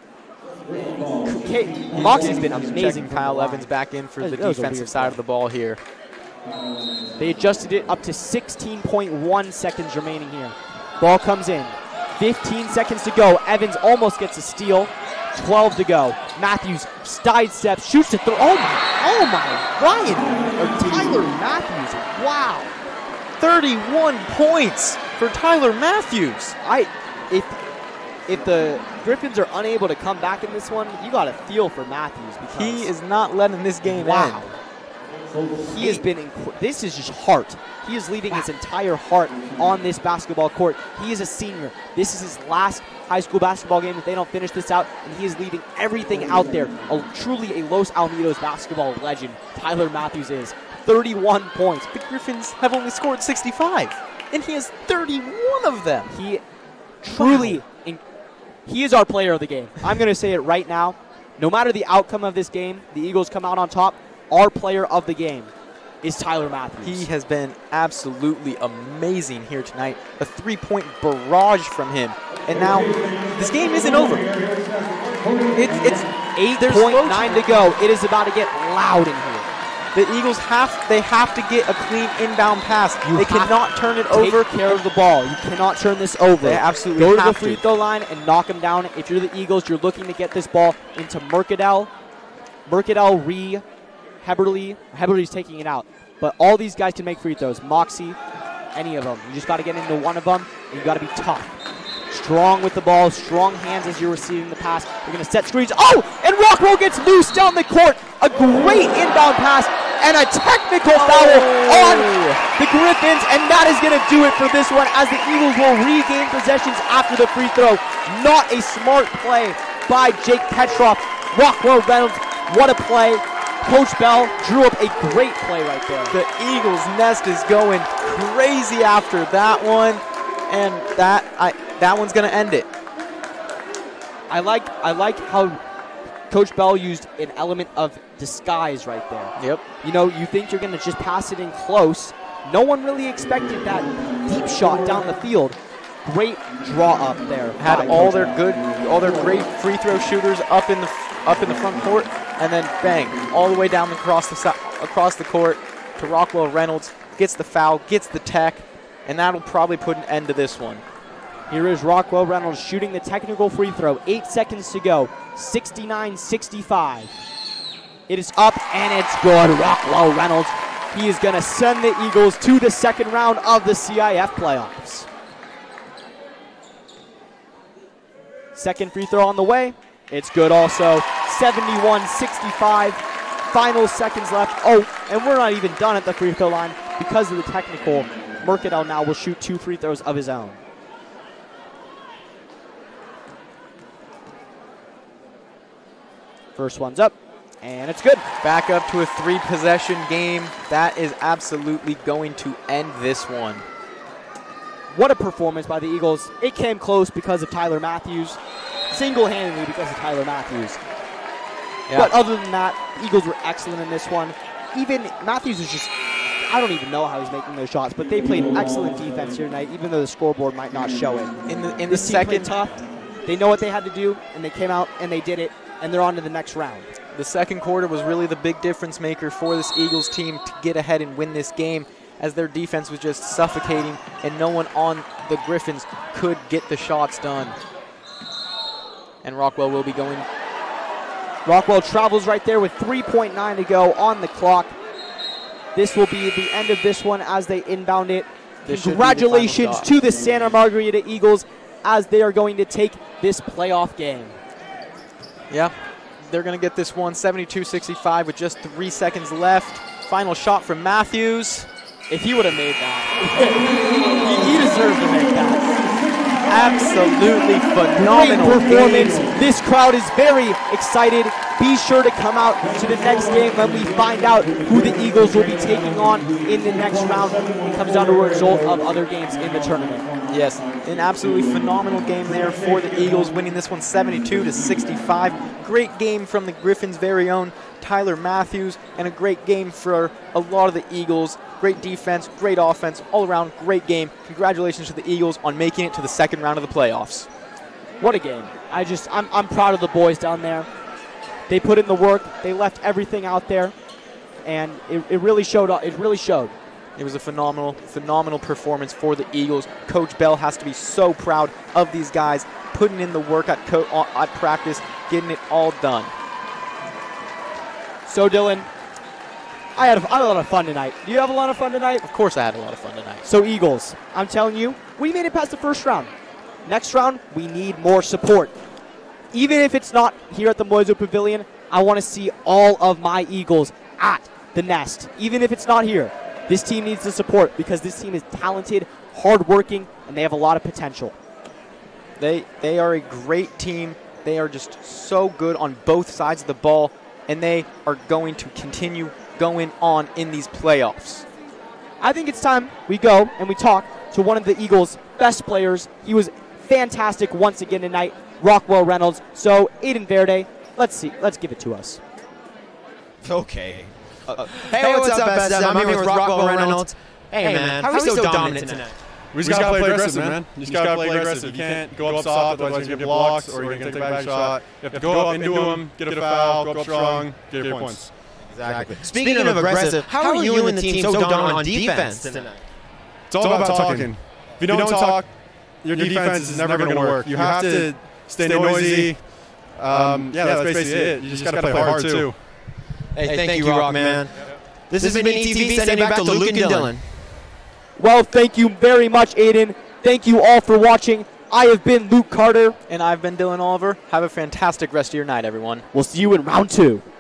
Moxie's been amazing. Kyle Evans back in for the defensive side of the ball here. They adjusted it up to 16.1 seconds remaining here. Ball comes in. 15 seconds to go. Evans almost gets a steal. 12 to go. Matthews sidesteps, shoots it through. Oh my, Tyler Matthews. Wow. 31 points for Tyler Matthews. If the Griffins are unable to come back in this one, you got to feel for Matthews because he is not letting this game end. He has been. This is just heart. He is leaving his entire heart on this basketball court. He is a senior. This is his last high school basketball game if they don't finish this out, and he is leaving everything out there. Truly a Los Alamitos basketball legend, Tyler Matthews is. 31 points. The Griffins have only scored 65, and he has 31 of them. He truly, he is our player of the game. I'm going to say it right now. No matter the outcome of this game, the Eagles come out on top. Our player of the game is Tyler Matthews. He has been absolutely amazing here tonight. A 3-point barrage from him. And now, this game isn't over. It's 8.9 to go. It is about to get loud in here. The Eagles have to get a clean inbound pass. They cannot turn it over. Take care of the ball. You cannot turn this over. They absolutely go to the free throw line and knock them down. If you're the Eagles, you're looking to get this ball into Mercadal, Heberly's taking it out. But all these guys can make free throws. Moxie, any of them. You just got to get into one of them, and you got to be tough. Strong with the ball, strong hands as you're receiving the pass. You're going to set screens. Oh, and Rockwell gets loose down the court. A great inbound pass and a technical foul on the Griffins, and that is going to do it for this one as the Eagles will regain possessions after the free throw. Not a smart play by Jake Petroff. Rockwell Reynolds, what a play. Coach Bell drew up a great play right there. The Eagles' nest is going crazy after that one, and that one's going to end it. I like how Coach Bell used an element of disguise right there. Yep. You know, you think you're going to just pass it in close. No one really expected that deep shot down the field. Great draw up there. Had all their great free throw shooters up in the front court, and then bang, all the way down across the court to Rockwell Reynolds. Gets the foul, gets the tech, and that'll probably put an end to this one. Here is Rockwell Reynolds shooting the technical free throw. 8 seconds to go. 69-65. It is up and it's good. Rockwell Reynolds. He is going to send the Eagles to the second round of the CIF playoffs. Second free throw on the way. It's good also. 71-65. Final seconds left. Oh, and we're not even done at the free throw line because of the technical. Mercadal now will shoot 2 free throws of his own. First one's up, and it's good. Back up to a 3-possession game. That is absolutely going to end this one. What a performance by the Eagles. It came close because of Tyler Matthews. Single-handedly because of Tyler Matthews. Yeah. But other than that, the Eagles were excellent in this one. Even Matthews is just, I don't even know how he's making those shots, but they played excellent defense here tonight, even though the scoreboard might not show it. In the second, tough. They know what they had to do, and they came out and they did it, and they're on to the next round. The second quarter was really the big difference maker for this Eagles team to get ahead and win this game, as their defense was just suffocating and no one on the Griffins could get the shots done. And Rockwell will be going. Rockwell travels right there with 3.9 to go on the clock. This will be the end of this one as they inbound it. Congratulations to the Santa Margarita Eagles as they are going to take this playoff game. Yeah, they're going to get this one 72-65 with just 3 seconds left. Final shot from Matthews. If he would have made that, he deserved to make that. Absolutely phenomenal Great performance. This crowd is very excited. Be sure to come out to the next game when we find out who the Eagles will be taking on in the next round. It comes down to a result of other games in the tournament. Yes, an absolutely phenomenal game there for the Eagles, winning this one 72-65. Great game from the Griffins' very own Tyler Matthews, and a great game for a lot of the Eagles. Great defense, great offense, all around great game. Congratulations to the Eagles on making it to the second round of the playoffs. What a game. I'm proud of the boys down there. They put in the work. They left everything out there, and it really showed. It really showed. It was a phenomenal performance for the Eagles. Coach Bell has to be so proud of these guys putting in the work at practice, getting it all done. So, Dylan, I had a lot of fun tonight. Do you have a lot of fun tonight? Of course I had a lot of fun tonight. So, Eagles, I'm telling you, we made it past the first round. Next round, we need more support. Even if it's not here at the Moiso Pavilion, I want to see all of my Eagles at the Nest. Even if it's not here, this team needs the support because this team is talented, hardworking, and they have a lot of potential. They are a great team. They are just so good on both sides of the ball, and they are going to continue going on in these playoffs. I think it's time we go and we talk to one of the Eagles' best players. He was fantastic once again tonight, Rockwell Reynolds. So, Aiden Verde, let's give it to us. Okay. Hey, what's up, Best? I'm here with Rockwell Reynolds. Hey, man, how are we so dominant tonight? We just gotta play aggressive, man. You just gotta play aggressive. You can't go up soft, otherwise you're gonna get blocks, or you're gonna take a bad shot. You have to go up into them, get a foul, go up strong, get your points. Exactly. Speaking of aggressive, how are you and the team so dominant on defense tonight? It's all about talking. If you don't talk, your defense is never gonna work. You have to stay noisy. Yeah, that's basically it. You just gotta play hard too. Hey, thank you, Rock, man. This has been ETV, sending back to Luke and Dylan. Well, thank you very much, Aiden. Thank you all for watching. I have been Luke Carter. And I've been Dylan Oliver. Have a fantastic rest of your night, everyone. We'll see you in round 2.